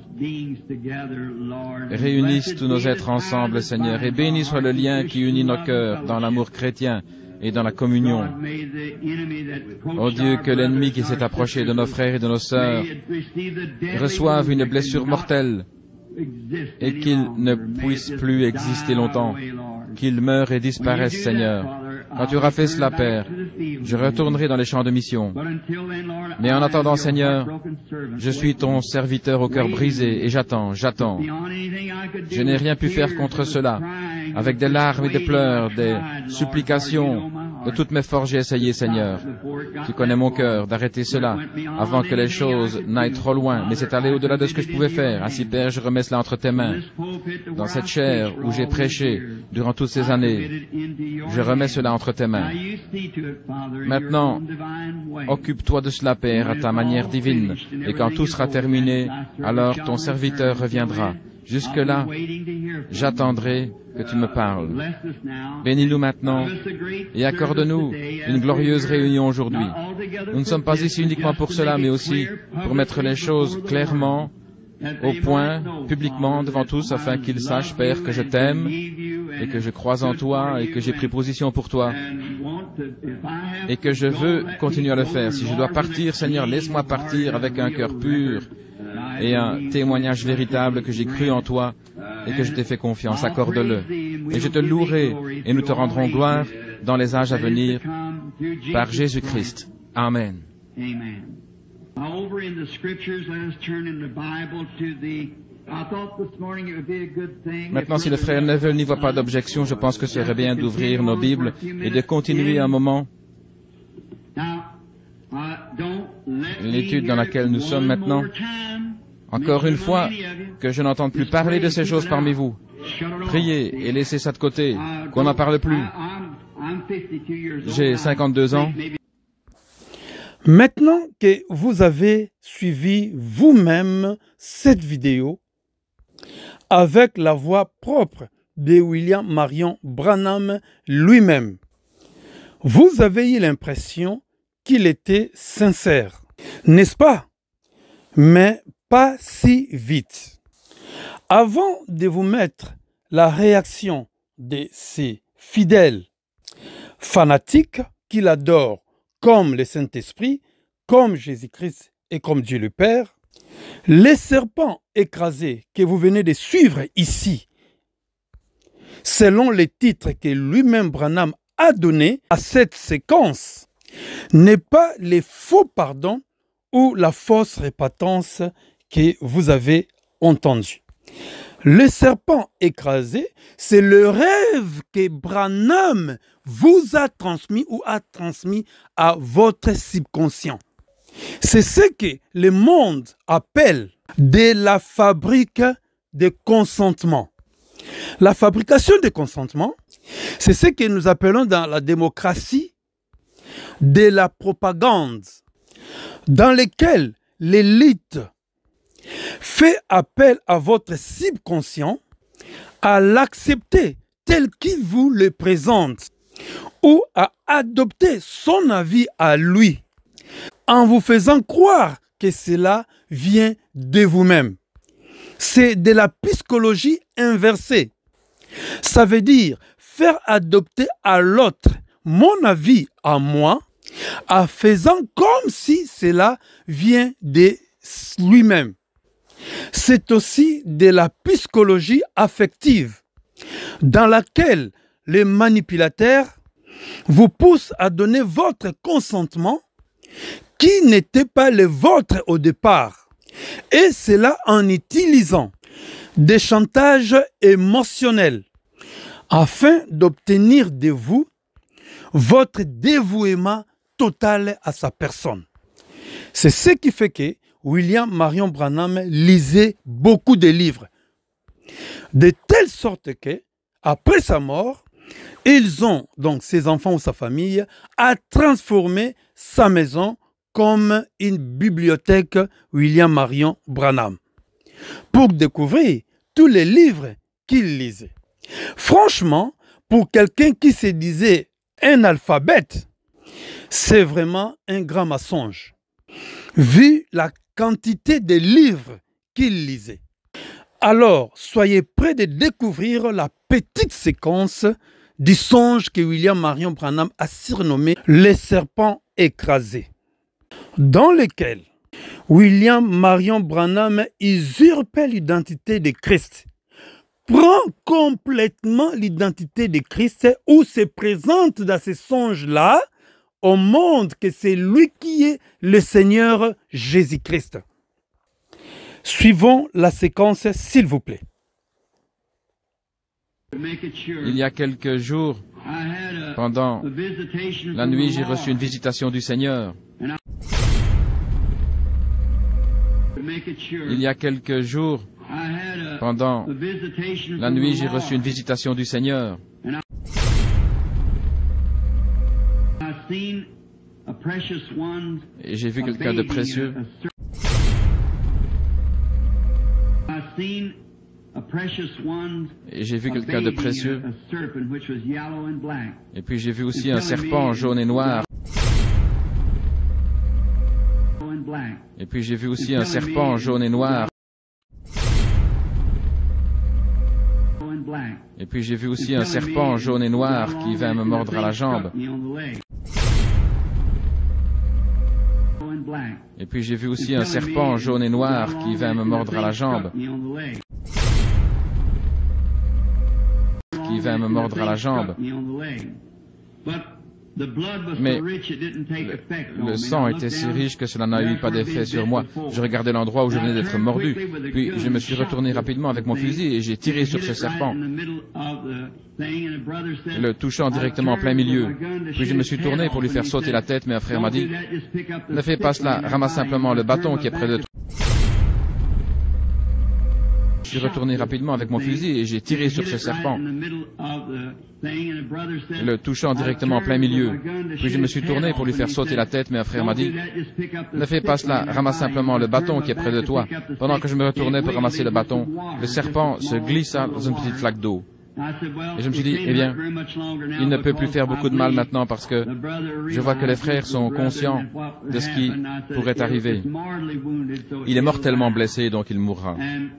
réunisse tous nos êtres ensemble, Seigneur, et béni soit le lien qui unit nos cœurs dans l'amour chrétien et dans la communion. Ô Dieu, que l'ennemi qui s'est approché de nos frères et de nos sœurs reçoive une blessure mortelle et qu'il ne puisse plus exister longtemps, qu'il meure et disparaisse, Seigneur. Quand tu auras fait cela, Père, je retournerai dans les champs de mission. Mais en attendant, Seigneur, je suis ton serviteur au cœur brisé et j'attends, j'attends. Je n'ai rien pu faire contre cela. Avec des larmes et des pleurs, des supplications, De toutes mes forces, j'ai essayé, Seigneur. Tu connais mon cœur, d'arrêter cela avant que les choses n'aillent trop loin, mais c'est allé au-delà de ce que je pouvais faire. Ainsi, Père, je remets cela entre tes mains. Dans cette chair où j'ai prêché durant toutes ces années, je remets cela entre tes mains. Maintenant, occupe-toi de cela, Père, à ta manière divine, et quand tout sera terminé, alors ton serviteur reviendra. Jusque-là, j'attendrai que tu me parles. Bénis-nous maintenant et accorde-nous une glorieuse réunion aujourd'hui. Nous ne sommes pas ici uniquement pour cela, mais aussi pour mettre les choses clairement au point, publiquement, devant tous, afin qu'ils sachent, Père, que je t'aime et que je crois en toi et que j'ai pris position pour toi et que je veux continuer à le faire. Si je dois partir, Seigneur, laisse-moi partir avec un cœur pur et un témoignage véritable que j'ai cru en toi et que je t'ai fait confiance. Accorde-le. Et je te louerai et nous te rendrons gloire dans les âges à venir par Jésus-Christ. Amen. Maintenant, si le frère Neville n'y voit pas d'objection, je pense que ce serait bien d'ouvrir nos Bibles et de continuer un moment l'étude dans laquelle nous sommes maintenant. Encore une fois, que je n'entende plus parler de ces choses parmi vous. Priez et laissez ça de côté, qu'on n'en parle plus. J'ai cinquante-deux ans. Maintenant que vous avez suivi vous-même cette vidéo avec la voix propre de William Marion Branham lui-même, vous avez eu l'impression qu'il était sincère, n'est-ce pas? Mais pas si vite. Avant de vous mettre la réaction de ces fidèles fanatiques qu'il adore comme le Saint-Esprit, comme Jésus-Christ et comme Dieu le Père, les serpents écrasés que vous venez de suivre ici, selon les titres que lui-même Branham a donnés à cette séquence, n'est pas les faux pardons ou la fausse répentance que vous avez entendu. Le serpent écrasé, c'est le rêve que Branham vous a transmis ou a transmis à votre subconscient. C'est ce que le monde appelle de la fabrique de consentement. La fabrication de consentement, c'est ce que nous appelons dans la démocratie de la propagande, dans lequel l'élite fait appel à votre subconscient à l'accepter tel qu'il vous le présente ou à adopter son avis à lui en vous faisant croire que cela vient de vous-même. C'est de la psychologie inversée. Ça veut dire faire adopter à l'autre mon avis à moi en faisant comme si cela vient de lui-même. C'est aussi de la psychologie affective dans laquelle les manipulateurs vous poussent à donner votre consentement qui n'était pas le vôtre au départ. Et cela en utilisant des chantages émotionnels afin d'obtenir de vous votre dévouement total à sa personne. C'est ce qui fait que William Marion Branham lisait beaucoup de livres, de telle sorte que, après sa mort, ils ont, donc ses enfants ou sa famille, à transformer sa maison comme une bibliothèque William Marion Branham, pour découvrir tous les livres qu'il lisait. Franchement, pour quelqu'un qui se disait un alphabète, c'est vraiment un grand mensonge, vu la quantité de livres qu'il lisait. Alors, soyez prêts de découvrir la petite séquence du songe que William Marion Branham a surnommé « Les serpents écrasés », dans lequel William Marion Branham usurpait l'identité de Christ, prend complètement l'identité de Christ ou se présente dans ce songe-là au monde que c'est lui qui est le Seigneur Jésus-Christ. Suivons la séquence, s'il vous plaît. Il y a quelques jours, Pendant la nuit, j'ai reçu une visitation du Seigneur. Il y a quelques jours, pendant la nuit, j'ai reçu une visitation du Seigneur. Et j'ai vu quelqu'un de précieux. Et j'ai vu quelqu'un de précieux. Et puis j'ai vu aussi un serpent jaune et noir. Et puis j'ai vu aussi un serpent jaune et noir. Et puis j'ai vu aussi un serpent jaune et noir qui vint me mordre à la jambe. Et puis j'ai vu aussi un serpent jaune et noir qui vint me mordre à la jambe. Qui vint me mordre à la jambe. Mais le, le sang était si riche que cela n'a eu pas d'effet sur moi. Je regardais l'endroit où je venais d'être mordu. Puis je me suis retourné rapidement avec mon fusil et j'ai tiré sur ce serpent, le touchant directement en plein milieu. Puis je me suis tourné pour lui faire sauter la tête, mais un frère m'a dit « Ne fais pas cela, ramasse simplement le bâton qui est près de toi. » Je suis retourné rapidement avec mon fusil et j'ai tiré sur ce serpent, le touchant directement en plein milieu. Puis je me suis tourné pour lui faire sauter la tête, mais un frère m'a dit « Ne fais pas cela, ramasse simplement le bâton qui est près de toi. » Pendant que je me retournais pour ramasser le bâton, le serpent se glissa dans une petite flaque d'eau. Et je me suis dit, eh bien, il ne peut plus faire beaucoup de mal maintenant parce que je vois que les frères sont conscients de ce qui pourrait arriver. Il est mortellement blessé, donc il mourra.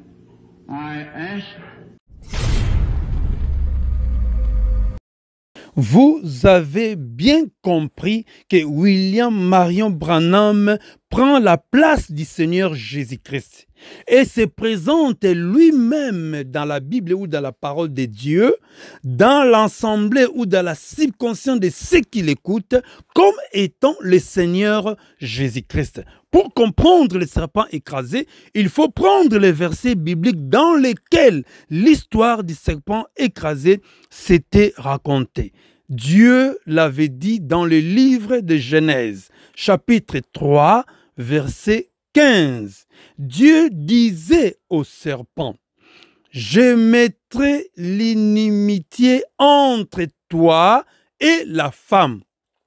Vous avez bien compris que William Marion Branham prend la place du Seigneur Jésus-Christ et se présente lui-même dans la Bible ou dans la parole de Dieu, dans l'assemblée ou dans la subconscience de ceux qui l'écoutent, comme étant le Seigneur Jésus-Christ. Pour comprendre le serpent écrasé, il faut prendre les versets bibliques dans lesquels l'histoire du serpent écrasé s'était racontée. Dieu l'avait dit dans le livre de Genèse, chapitre trois, verset quinze. Dieu disait au serpent, « Je mettrai l'inimitié entre toi et la femme,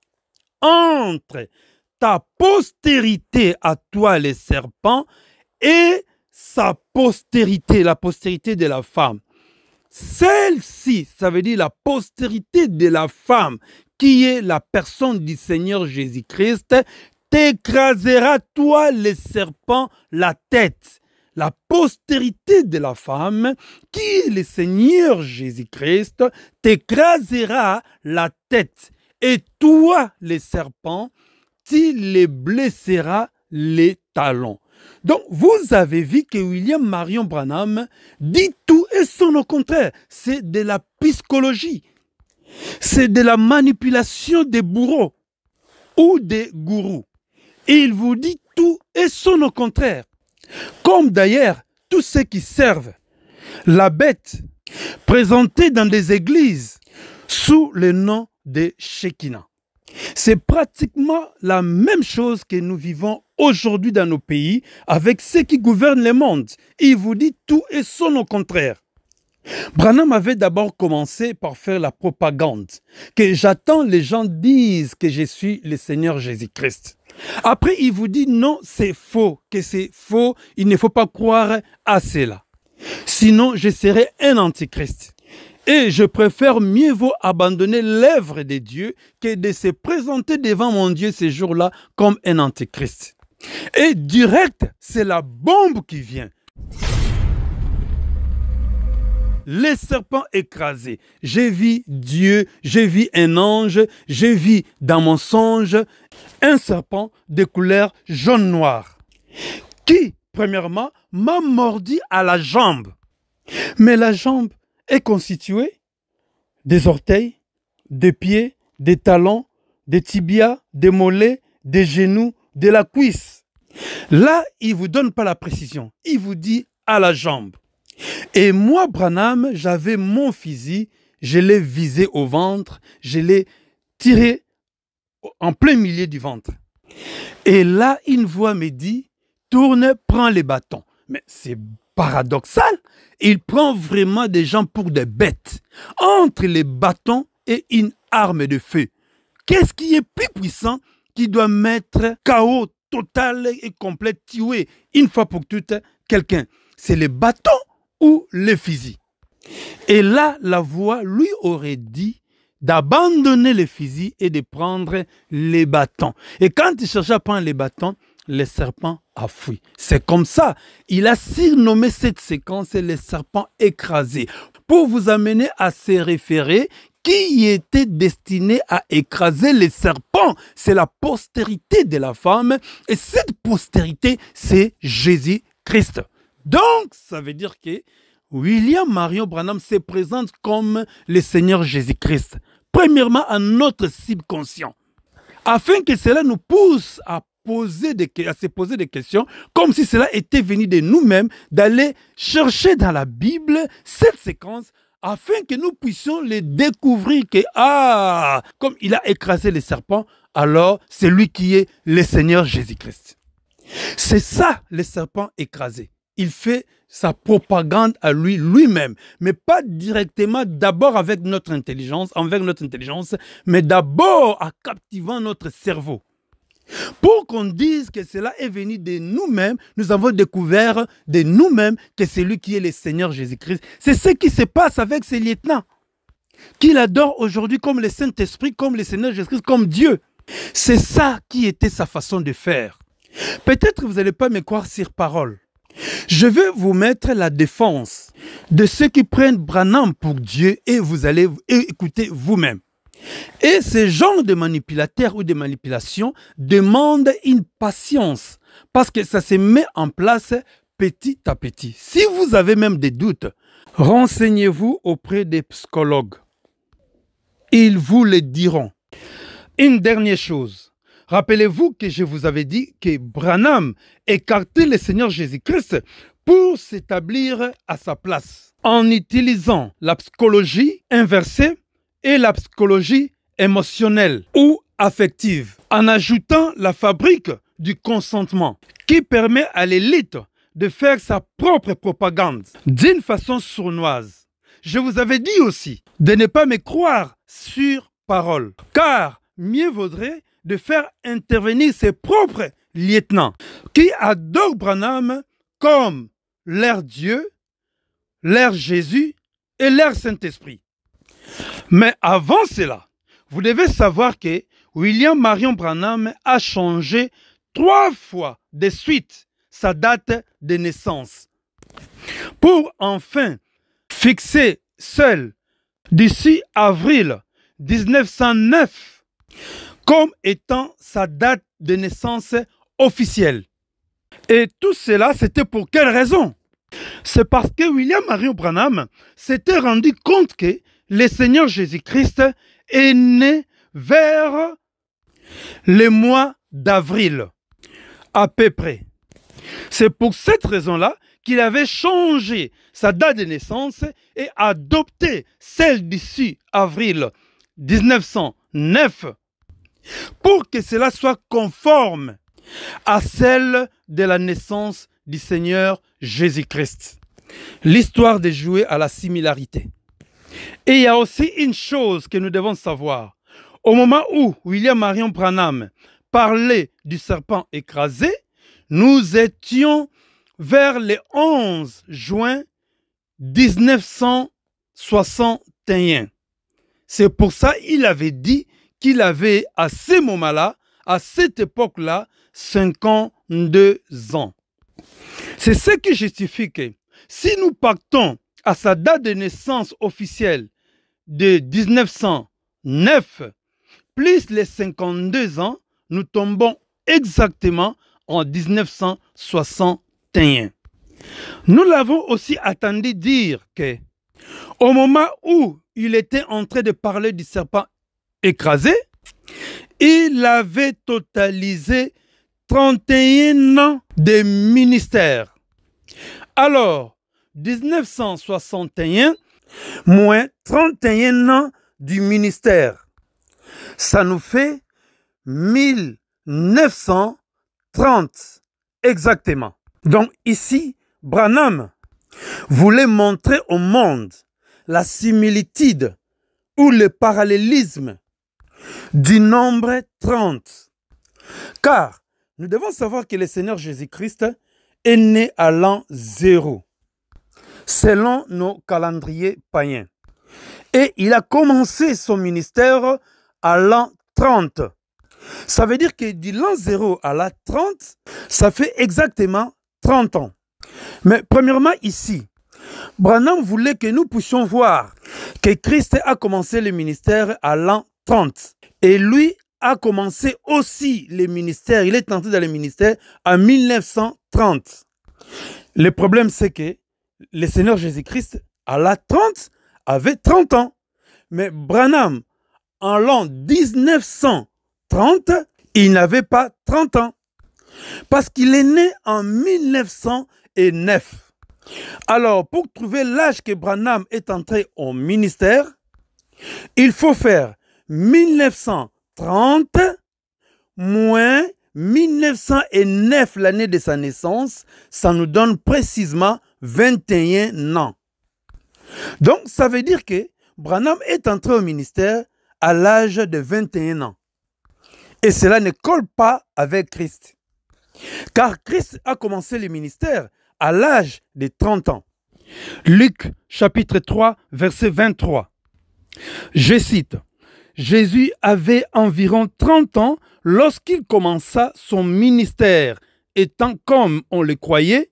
entre ta postérité à toi, les serpents, et sa postérité, la postérité de la femme. Celle-ci, ça veut dire la postérité de la femme, qui est la personne du Seigneur Jésus-Christ, t'écrasera, toi, les serpents, la tête. » La postérité de la femme, qui est le Seigneur Jésus-Christ, t'écrasera la tête. Et toi, les serpents, tu les blesseras les talons. Donc, vous avez vu que William Marion Branham dit tout et son contraire. C'est de la psychologie. C'est de la manipulation des bourreaux ou des gourous. Il vous dit tout et son contraire. Comme d'ailleurs tous ceux qui servent la bête présentée dans des églises sous le nom de Shekinah. C'est pratiquement la même chose que nous vivons aujourd'hui dans nos pays avec ceux qui gouvernent le monde. Il vous dit tout et son contraire. Branham avait d'abord commencé par faire la propagande, que j'attends les gens disent que je suis le Seigneur Jésus-Christ. Après, il vous dit non, c'est faux, que c'est faux, il ne faut pas croire à cela. Sinon, je serai un antichrist. Et je préfère mieux vaut abandonner l'œuvre de Dieu que de se présenter devant mon Dieu ces jours-là comme un antichrist. Et direct, c'est la bombe qui vient. Les serpents écrasés. J'ai vu Dieu, j'ai vu un ange, j'ai vu dans mon songe un serpent de couleur jaune-noir qui, premièrement, m'a mordu à la jambe. Mais la jambe est constituée des orteils, des pieds, des talons, des tibias, des mollets, des genoux, de la cuisse. Là, il ne vous donne pas la précision. Il vous dit à la jambe. Et moi, Branham, j'avais mon fusil, je l'ai visé au ventre, je l'ai tiré en plein milieu du ventre. Et là, une voix me dit, tourne, prends les bâtons. Mais c'est paradoxal. Il prend vraiment des gens pour des bêtes. Entre les bâtons et une arme de feu. Qu'est-ce qui est plus puissant qui doit mettre K O total et complet, tuer une fois pour toutes quelqu'un? C'est les bâtons ou les fusils? Et là, la voix lui aurait dit d'abandonner les fusils et de prendre les bâtons. Et quand il cherchait à prendre les bâtons, le serpent a fui. C'est comme ça. Il a surnommé cette séquence les serpents écrasés pour vous amener à se référer qui était destiné à écraser les serpents. C'est la postérité de la femme et cette postérité, c'est Jésus-Christ. Donc, ça veut dire que William Marion Branham se présente comme le Seigneur Jésus-Christ. Premièrement, à notre subconscient. Afin que cela nous pousse à, poser des, à se poser des questions, comme si cela était venu de nous-mêmes, d'aller chercher dans la Bible cette séquence, afin que nous puissions les découvrir que, ah, comme il a écrasé les serpents, alors c'est lui qui est le Seigneur Jésus-Christ. C'est ça, le serpent écrasé. Il fait sa propagande à lui, lui-même, mais pas directement d'abord avec notre intelligence, envers notre intelligence, mais d'abord en captivant notre cerveau. Pour qu'on dise que cela est venu de nous-mêmes, nous avons découvert de nous-mêmes que c'est lui qui est le Seigneur Jésus-Christ. C'est ce qui se passe avec ces lieutenants, qu'il adore aujourd'hui comme le Saint-Esprit, comme le Seigneur Jésus-Christ, comme Dieu. C'est ça qui était sa façon de faire. Peut-être que vous n'allez pas me croire sur parole. Je vais vous mettre la défense de ceux qui prennent Branham pour Dieu et vous allez écouter vous-même. Et ce genre de manipulateurs ou de manipulation demande une patience parce que ça se met en place petit à petit. Si vous avez même des doutes, renseignez-vous auprès des psychologues. Ils vous le diront. Une dernière chose. Rappelez-vous que je vous avais dit que Branham écartait le Seigneur Jésus-Christ pour s'établir à sa place en utilisant la psychologie inversée et la psychologie émotionnelle ou affective, en ajoutant la fabrique du consentement qui permet à l'élite de faire sa propre propagande d'une façon sournoise. Je vous avais dit aussi de ne pas me croire sur parole, car mieux vaudrait de faire intervenir ses propres lieutenants qui adorent Branham comme leur Dieu, leur Jésus et leur Saint-Esprit. Mais avant cela, vous devez savoir que William Marion Branham a changé trois fois de suite sa date de naissance pour enfin fixer seul d'ici avril mille neuf cent neuf comme étant sa date de naissance officielle. Et tout cela, c'était pour quelle raison? C'est parce que William Marion Branham s'était rendu compte que le Seigneur Jésus-Christ est né vers le mois d'avril, à peu près. C'est pour cette raison-là qu'il avait changé sa date de naissance et adopté celle d'ici avril mille neuf cent neuf pour que cela soit conforme à celle de la naissance du Seigneur Jésus-Christ. L'histoire de jouer à la similarité. Et il y a aussi une chose que nous devons savoir. Au moment où William Marion Branham parlait du serpent écrasé, nous étions vers le onze juin mille neuf cent soixante et un. C'est pour ça qu'il avait dit qu'il avait à ce moment-là, à cette époque-là, cinquante-deux ans. C'est ce qui justifie que si nous partons à sa date de naissance officielle de mille neuf cent neuf, plus les cinquante-deux ans, nous tombons exactement en mille neuf cent soixante et un. Nous l'avons aussi attendu dire que, au moment où il était en train de parler du serpent écrasé, il avait totalisé trente et un ans de ministère. Alors, mille neuf cent soixante et un moins trente et un ans du ministère. Ça nous fait mille neuf cent trente exactement. Donc ici, Branham voulait montrer au monde la similitude ou le parallélisme du nombre trente. Car nous devons savoir que le Seigneur Jésus-Christ est né à l'an zéro, selon nos calendriers païens. Et il a commencé son ministère à l'an trente. Ça veut dire que du l'an zéro à l'an trente, ça fait exactement trente ans. Mais premièrement ici, Branham voulait que nous puissions voir que Christ a commencé le ministère à l'an trente. Et lui a commencé aussi le ministère, il est entré dans le ministère en mille neuf cent trente. Le problème c'est que le Seigneur Jésus-Christ à l'an trente avait trente ans. Mais Branham, en l'an mille neuf cent trente, il n'avait pas trente ans. Parce qu'il est né en mille neuf cent neuf. Alors, pour trouver l'âge que Branham est entré au ministère, il faut faire mille neuf cent trente moins mille neuf cent neuf, l'année de sa naissance. Ça nous donne précisément vingt et un ans. Donc, ça veut dire que Branham est entré au ministère à l'âge de vingt et un ans. Et cela ne colle pas avec Christ. Car Christ a commencé le ministère à l'âge de trente ans. Luc chapitre trois, verset vingt-trois. Je cite, « Jésus avait environ trente ans lorsqu'il commença son ministère, étant comme on le croyait,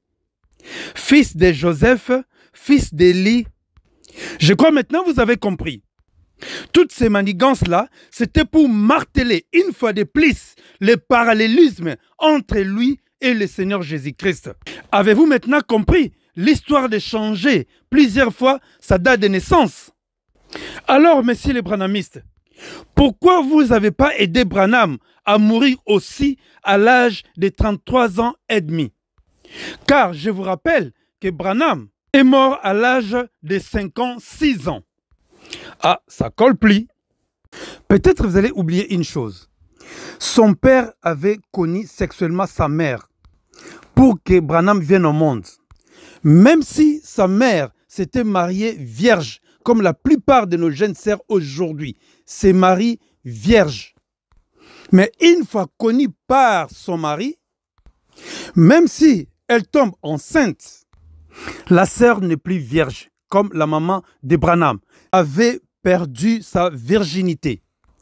fils de Joseph, fils d'Élie. » Je crois maintenant vous avez compris. Toutes ces manigances-là, c'était pour marteler une fois de plus le parallélisme entre lui et le Seigneur Jésus-Christ. Avez-vous maintenant compris l'histoire de changer plusieurs fois sa date de naissance? Alors, messieurs les branhamistes, pourquoi vous n'avez pas aidé Branham à mourir aussi à l'âge de trente-trois ans et demi? Car je vous rappelle que Branham est mort à l'âge de cinquante-six ans. Ah, ça colle plus. Peut-être vous allez oublier une chose. Son père avait connu sexuellement sa mère pour que Branham vienne au monde. Même si sa mère s'était mariée vierge, comme la plupart de nos jeunes sœurs aujourd'hui, se marient vierges. Mais une fois connue par son mari, même si elle tombe enceinte, la sœur n'est plus vierge, comme la maman de Branham avait perdu sa virginité.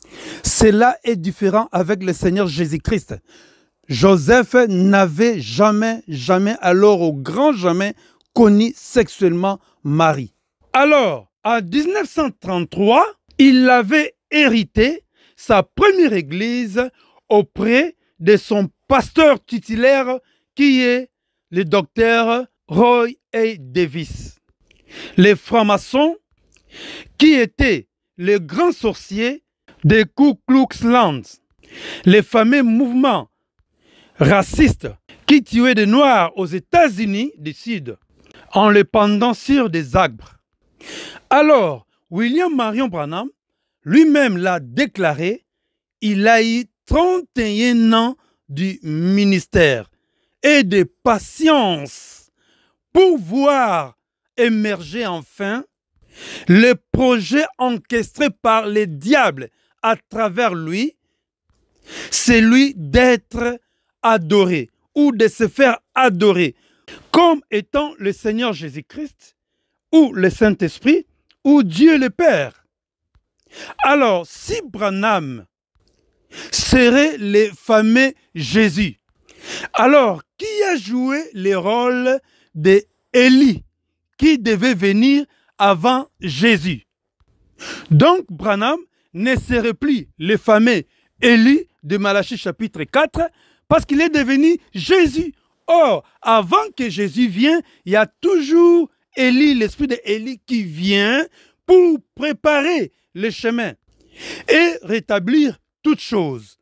Cela est différent avec le Seigneur Jésus-Christ. Joseph n'avait jamais, jamais, alors au grand jamais, connu sexuellement Marie. Alors, en mille neuf cent trente-trois, il avait hérité sa première église auprès de son pasteur titulaire qui est le docteur Roy A. Davis. Les francs-maçons qui étaient les grands sorciers des Ku Klux Klan, les fameux mouvements racistes qui tuaient des Noirs aux États-Unis du Sud en les pendant sur des arbres. Alors, William Marion Branham lui-même l'a déclaré, il a eu trente et un ans du ministère et de patience pour voir émerger enfin le projet orchestré par les diables à travers lui, celui d'être adoré ou de se faire adorer comme étant le Seigneur Jésus-Christ ou le Saint-Esprit ou Dieu le Père. Alors, si Branham serait le fameux Jésus, alors qui a joué le rôle d'Élie qui devait venir avant Jésus? Donc, Branham ne serait plus le fameux Élie de Malachie chapitre quatre parce qu'il est devenu Jésus. Or, avant que Jésus vienne, il y a toujours Élie, l'esprit d'Élie qui vient pour préparer le chemin et rétablir toutes choses.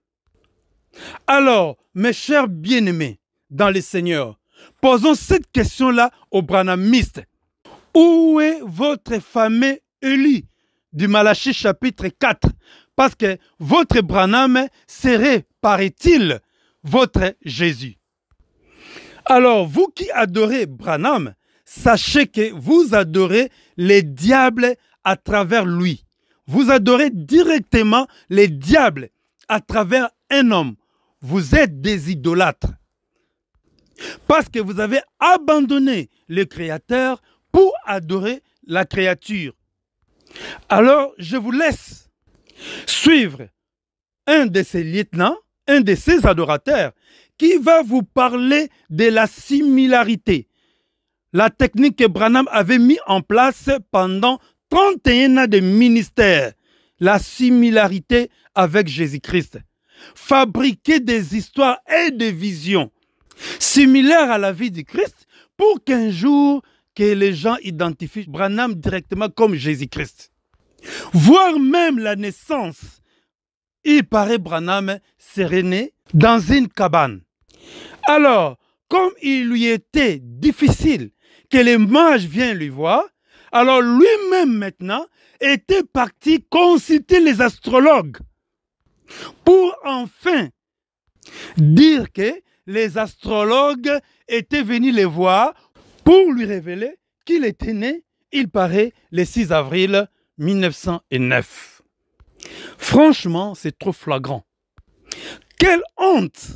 Alors, mes chers bien-aimés dans le Seigneur, posons cette question-là aux branhamistes. Où est votre fameux Élie du Malachie chapitre quatre? Parce que votre Branham serait, paraît-il, votre Jésus. Alors, vous qui adorez Branham, sachez que vous adorez les diables à travers lui. Vous adorez directement les diables à travers un homme. Vous êtes des idolâtres. Parce que vous avez abandonné le Créateur pour adorer la créature. Alors, je vous laisse suivre un de ces lieutenants, un de ces adorateurs, qui va vous parler de la similarité. La technique que Branham avait mis en place pendant trente et un ans de ministère. La similarité avec Jésus-Christ. Fabriquer des histoires et des visions similaires à la vie du Christ pour qu'un jour que les gens identifient Branham directement comme Jésus-Christ. Voire même la naissance. Il paraît Branham serait né dans une cabane. Alors, comme il lui était difficile que les mages viennent lui voir, alors lui-même maintenant était parti consulter les astrologues pour enfin dire que les astrologues étaient venus les voir pour lui révéler qu'il était né, il paraît, le six avril mille neuf cent neuf. Franchement, c'est trop flagrant. Quelle honte!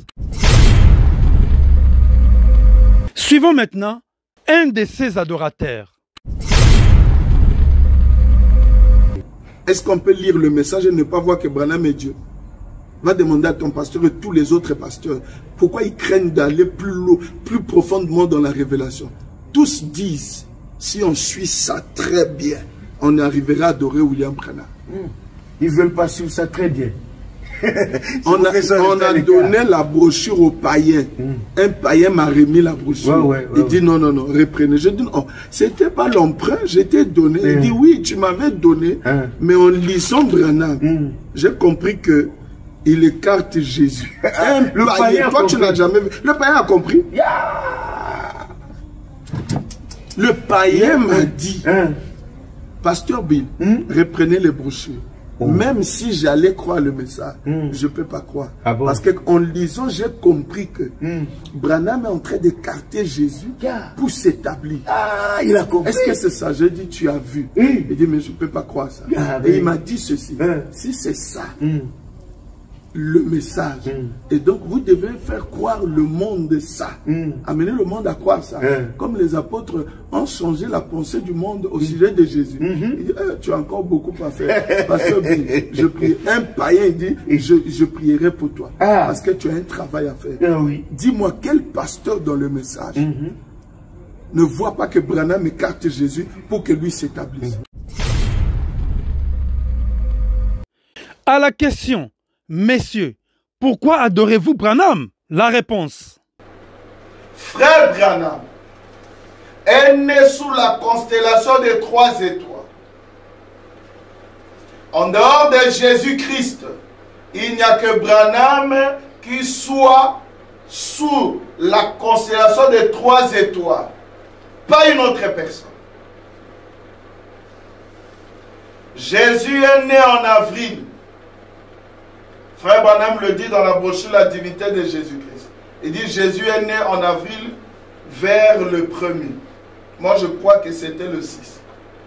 Suivons maintenant un de ses adorateurs. Est-ce qu'on peut lire le message et ne pas voir que Branham est Dieu? Va demander à ton pasteur et tous les autres pasteurs pourquoi ils craignent d'aller plus loin, plus profondément dans la révélation. Tous disent, si on suit ça très bien, on arrivera à adorer William Branham. Ils ne veulent pas suivre ça très bien. on a, on a donné la brochure aux païens. Mm. Un païen m'a remis la brochure. Ouais, ouais, ouais, Il ouais. dit non, non, non, reprenez. Je dis non, c'était pas l'emprunt, j'étais donné. Mm. Il dit oui, tu m'avais donné. Mm. Mais en lisant Branham, mm. j'ai compris que il écarte Jésus. Un le païen, païen toi tu n'as jamais vu. Le païen a compris. Yeah. Le païen yeah. m'a dit, mm. Pasteur Bill, mm. reprenez les brochures. Oh. Même si j'allais croire le message, mm. je ne peux pas croire. Ah bon? Parce qu'en lisant, j'ai compris que mm. Branham est en train d'écarter Jésus yeah. pour s'établir. Ah, il a compris. Est-ce que c'est ça? Je dis, tu as vu. Mm. Il dit, mais je ne peux pas croire ça. Yeah, Et oui. il m'a dit ceci. Mm. Si c'est ça, mm. le message. Mm. Et donc, vous devez faire croire le monde ça. Mm. Amener le monde à croire ça. Mm. Comme les apôtres ont changé la pensée du monde au mm. sujet de Jésus. Mm-hmm. Il dit, eh, tu as encore beaucoup à faire. Parce que je prie. Un païen il dit, je, je prierai pour toi. Ah. Parce que tu as un travail à faire. Ah, oui. Dis-moi, quel pasteur dans le message mm-hmm. ne voit pas que Branham écarte Jésus pour que lui s'établisse? Mm-hmm. À la question, messieurs, pourquoi adorez-vous Branham? La réponse. Frère Branham est né sous la constellation des trois étoiles. En dehors de Jésus-Christ, il n'y a que Branham qui soit sous la constellation des trois étoiles. Pas une autre personne. Jésus est né en avril. Frère Branham le dit dans la brochure La divinité de Jésus-Christ. Il dit Jésus est né en avril vers le premier. Moi je crois que c'était le six.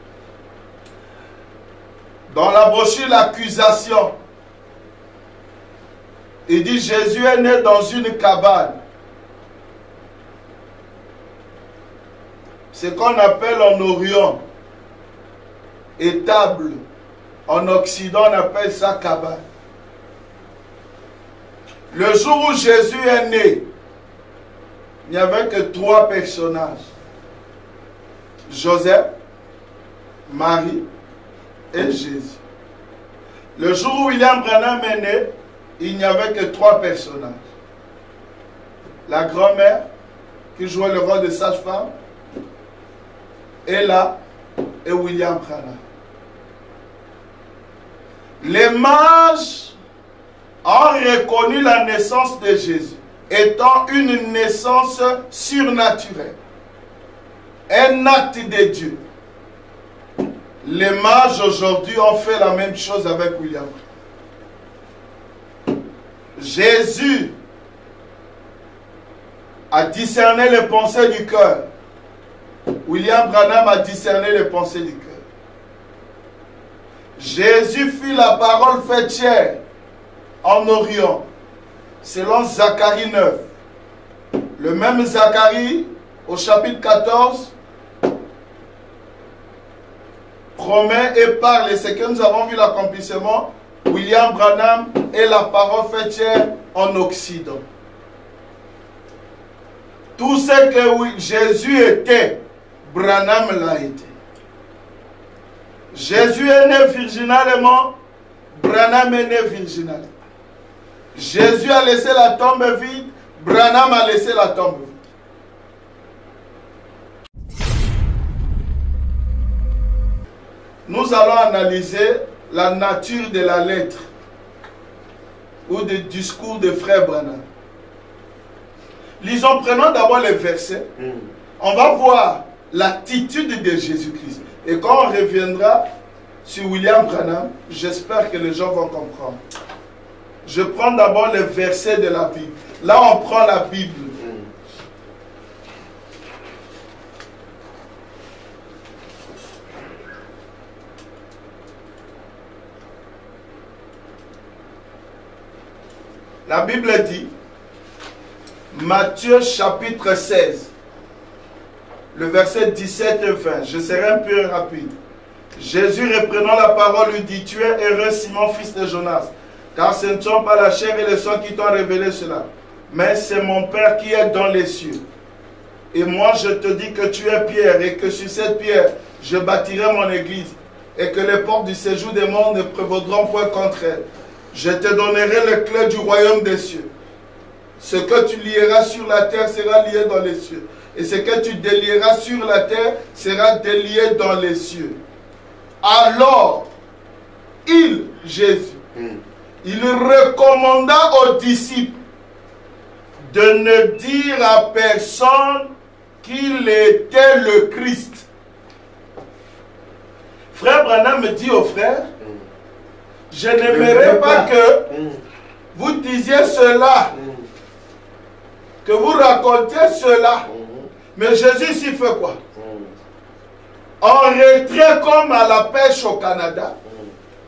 Dans la brochure L'accusation, il dit Jésus est né dans une cabane. Ce qu'on appelle en Orient étable. En Occident on appelle ça cabane. Le jour où Jésus est né, il n'y avait que trois personnages. Joseph, Marie et Jésus. Le jour où William Branham est né, il n'y avait que trois personnages. La grand-mère, qui jouait le rôle de sage-femme, Ella et William Branham. Les mages ont reconnu la naissance de Jésus étant une naissance surnaturelle, un acte de Dieu. Les mages aujourd'hui ont fait la même chose avec William. Jésus a discerné les pensées du cœur. William Branham a discerné les pensées du cœur. Jésus fit la parole faite chair en Orient, selon Zacharie neuf. Le même Zacharie, au chapitre quatorze, promet et parle, et c'est que nous avons vu l'accomplissement, William Branham est la parole faite chair en Occident. Tout ce que Jésus était, Branham l'a été. Jésus est né virginalement, Branham est né virginalement. Jésus a laissé la tombe vide, Branham a laissé la tombe vide. Nous allons analyser la nature de la lettre ou du discours de frère Branham. Lisons, prenons d'abord les versets. Mm. On va voir l'attitude de Jésus-Christ. Et quand on reviendra sur William Branham, j'espère que les gens vont comprendre. Je prends d'abord les versets de la Bible. Là, on prend la Bible. Mm. La Bible dit, Matthieu chapitre seize, le verset dix-sept et vingt, je serai un peu rapide. Jésus reprenant la parole lui dit, tu es heureux Simon fils de Jonas, car ce ne sont pas la chair et le sang qui t'ont révélé cela, mais c'est mon Père qui est dans les cieux. Et moi je te dis que tu es pierre, et que sur cette pierre je bâtirai mon église, et que les portes du séjour des morts ne prévaudront point contre elle. Je te donnerai les clés du royaume des cieux. Ce que tu lieras sur la terre sera lié dans les cieux. Et ce que tu délieras sur la terre sera délié dans les cieux. Alors, il, Jésus, mm. il recommanda aux disciples de ne dire à personne qu'il était le Christ. Frère Branham me dit aux frères, mm. je n'aimerais pas que mm. vous disiez cela, mm. que vous racontiez cela. Mm. Mais Jésus s'y fait quoi? Mm. En retrait comme à la pêche au Canada, mm.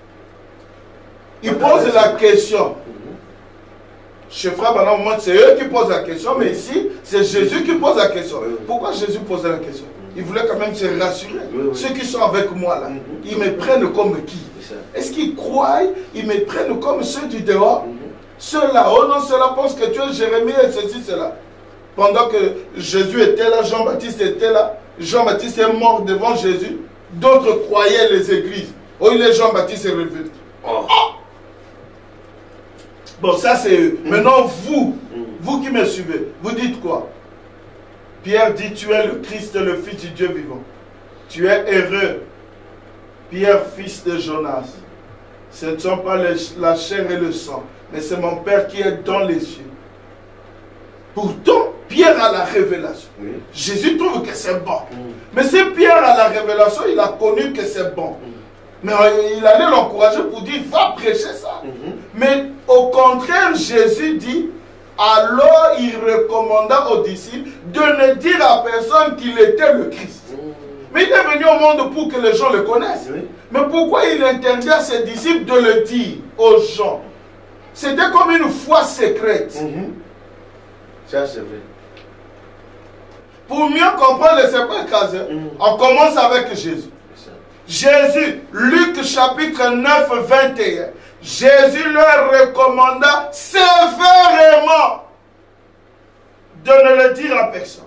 il pose la question. Mm. Chez Frère Branham, c'est eux qui posent la question, mais ici, c'est Jésus qui pose la question. Mm. Pourquoi Jésus pose la question? Il voulait quand même se rassurer. Oui, oui. Ceux qui sont avec moi là, mm-hmm. ils me prennent comme qui? Est-ce qu'ils croient? Ils me prennent comme ceux du dehors? Mm-hmm. Ceux-là, oh non, ceux-là pensent que tu es Jérémie et ceci, cela. Pendant que Jésus était là, Jean-Baptiste était là, Jean-Baptiste est mort devant Jésus, d'autres croyaient les églises. Oh, il est Jean-Baptiste est revenu. Oh. Oh. Bon, ça c'est eux. Mm-hmm. Maintenant, vous, mm-hmm. vous qui me suivez, vous dites quoi? Pierre dit, tu es le Christ, le Fils du Dieu vivant. Tu es heureux, Pierre, fils de Jonas. Ce ne sont pas les, la chair et le sang, mais c'est mon Père qui est dans les cieux. Pourtant, Pierre a la révélation. Oui. Jésus trouve que c'est bon. Mm. Mais si Pierre a la révélation, il a connu que c'est bon. Mm. Mais il allait l'encourager pour dire, va prêcher ça. Mm-hmm. Mais au contraire, Jésus dit, alors il recommanda aux disciples de ne dire à personne qu'il était le Christ. Mm. Mais il est venu au monde pour que les gens le connaissent. Oui. Mais pourquoi il interdit à ses disciples de le dire aux gens? C'était comme une foi secrète. Mm-hmm. Ça, c'est vrai. Pour mieux comprendre les secrets casés, mm. on commence avec Jésus. Jésus, Luc chapitre neuf, vingt et un. Jésus leur recommanda sévèrement de ne le dire à personne.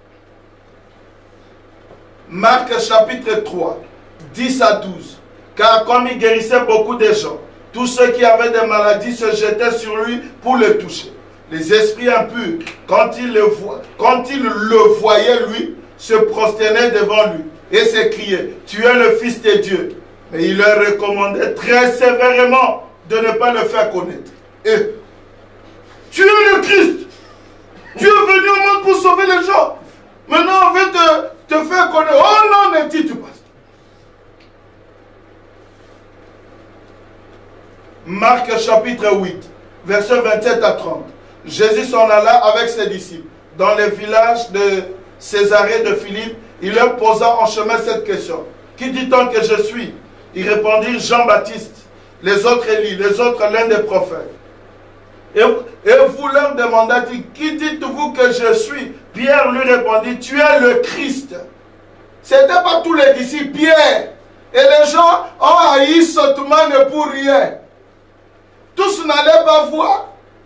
Marc chapitre trois, dix à douze. Car comme il guérissait beaucoup de gens, tous ceux qui avaient des maladies se jetaient sur lui pour le toucher. Les esprits impurs, quand ils le, vo quand ils le voyaient lui, se prosternaient devant lui et s'écriaient, tu es le Fils de Dieu. Mais il leur recommandait très sévèrement de ne pas le faire connaître. Et tu es le Christ. Tu es venu au monde pour sauver les gens. Maintenant on veut te, te faire connaître. Oh non, ne dis-tu pas. Marc chapitre huit. versets vingt-sept à trente. Jésus s'en alla avec ses disciples dans les villages de Césarée de Philippe. Il leur posa en chemin cette question. Qui dit-on que je suis? Ils répondirent Jean-Baptiste, les autres Élie, les autres l'un des prophètes. Et, et vous leur demandâtes, qui dites-vous que je suis? Pierre lui répondit, tu es le Christ. Ce n'était pas tous les disciples, Pierre. Et les gens ont haï Sotumane pour rien. Tous n'allaient pas voir.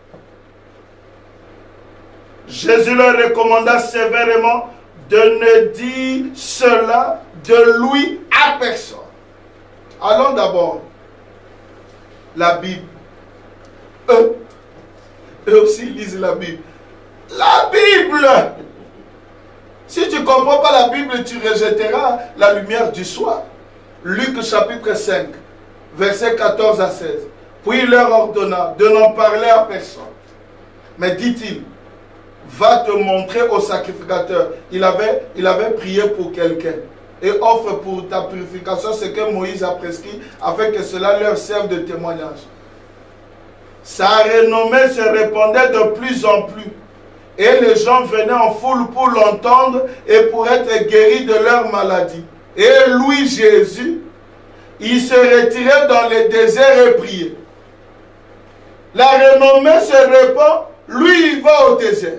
Jésus leur recommanda sévèrement de ne dire cela de lui à personne. Allons d'abord. La Bible. Eux, eux aussi lisent la Bible. La Bible! Si tu ne comprends pas la Bible, tu rejetteras la lumière du soir. Luc chapitre cinq, versets quatorze à seize. Puis il leur ordonna de n'en parler à personne. Mais dit-il, va te montrer au sacrificateur. Il avait, il avait prié pour quelqu'un. Et offre pour ta purification ce que Moïse a prescrit, afin que cela leur serve de témoignage. Sa renommée se répandait de plus en plus. Et les gens venaient en foule pour l'entendre et pour être guéris de leur maladie. Et lui, Jésus, il se retirait dans les déserts et priait. La renommée se répand, lui, il va au désert.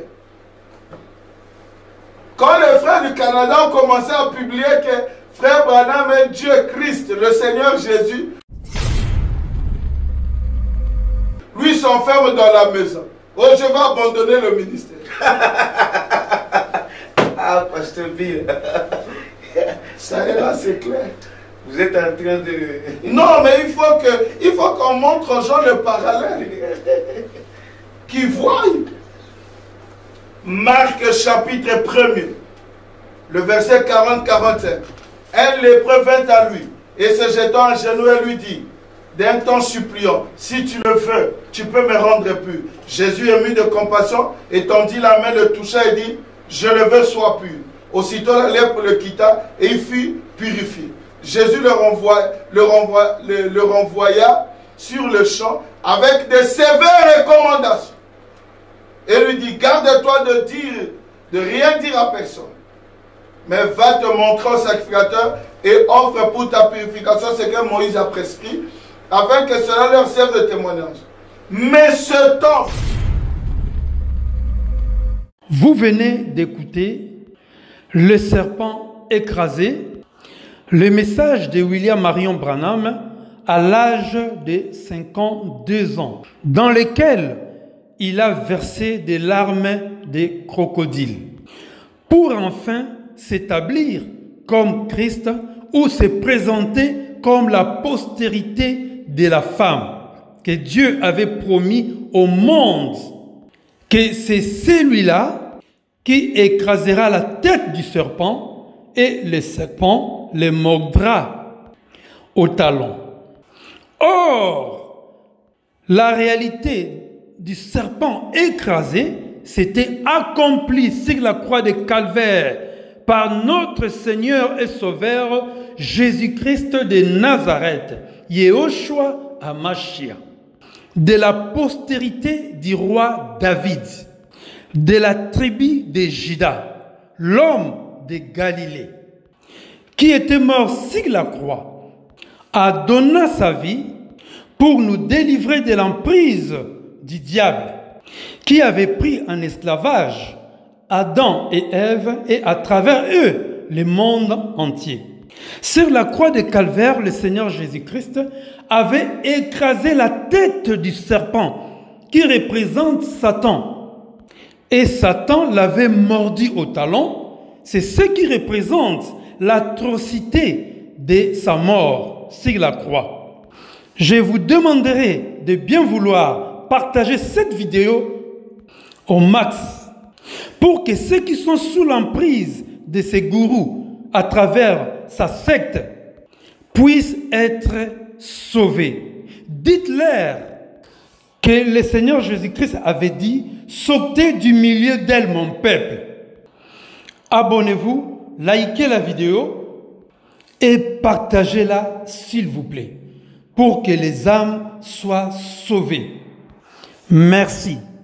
Quand les frères du Canada ont commencé à publier que frère Branham est Dieu Christ, le Seigneur Jésus, lui s'enferme dans la maison. Oh, je vais abandonner le ministère. Ah, Pasteur Bill. Ça est là, c'est clair. Vous êtes en train de... Non, mais il faut que, il faut qu'on montre aux gens le parallèle. Qu'ils voient. Marc chapitre premier, le verset quarante à quarante-cinq. Un lépreux vint à lui et se jetant à genoux et lui dit, d'un ton suppliant, si tu le veux, tu peux me rendre pur. Jésus ému de compassion étendit la main, le toucha et dit, je le veux, sois pur. Aussitôt la lèpre le quitta et il fut purifié. Jésus le, renvoie, le, renvoie, le, le renvoya sur le champ avec de sévères recommandations. Et lui dit, garde-toi de dire, de rien dire à personne. Mais va te montrer au sacrificateur et offre pour ta purification ce que Moïse a prescrit, afin que cela leur serve de témoignage. Mais ce temps... Vous venez d'écouter Le serpent écrasé, le message de William Marion Branham à l'âge de cinquante-deux ans, dans lequel il a versé des larmes de crocodile, pour enfin s'établir comme Christ ou se présenter comme la postérité de la femme que Dieu avait promis au monde, que c'est celui-là qui écrasera la tête du serpent et le serpent le mordra au talon. Or, la réalité du serpent écrasé s'était accomplie sur la croix de Calvaire par notre Seigneur et Sauveur Jésus-Christ de Nazareth, Yehoshua HaMashiach, de la postérité du roi David, de la tribu de Juda, l'homme de Galilée, qui était mort sur la croix, a donné sa vie pour nous délivrer de l'emprise du diable, qui avait pris en esclavage Adam et Ève et à travers eux le monde entier. Sur la croix de Calvaire, le Seigneur Jésus-Christ avait écrasé la tête du serpent qui représente Satan. Et Satan l'avait mordu au talon. C'est ce qui représente l'atrocité de sa mort sur la croix. Je vous demanderai de bien vouloir partager cette vidéo au max pour que ceux qui sont sous l'emprise de ces gourous à travers sa secte puissent être sauvés. Dites-leur que le Seigneur Jésus-Christ avait dit « Sautez du milieu d'elle, mon peuple ». Abonnez-vous, likez la vidéo et partagez-la s'il vous plaît pour que les âmes soient sauvées. Merci.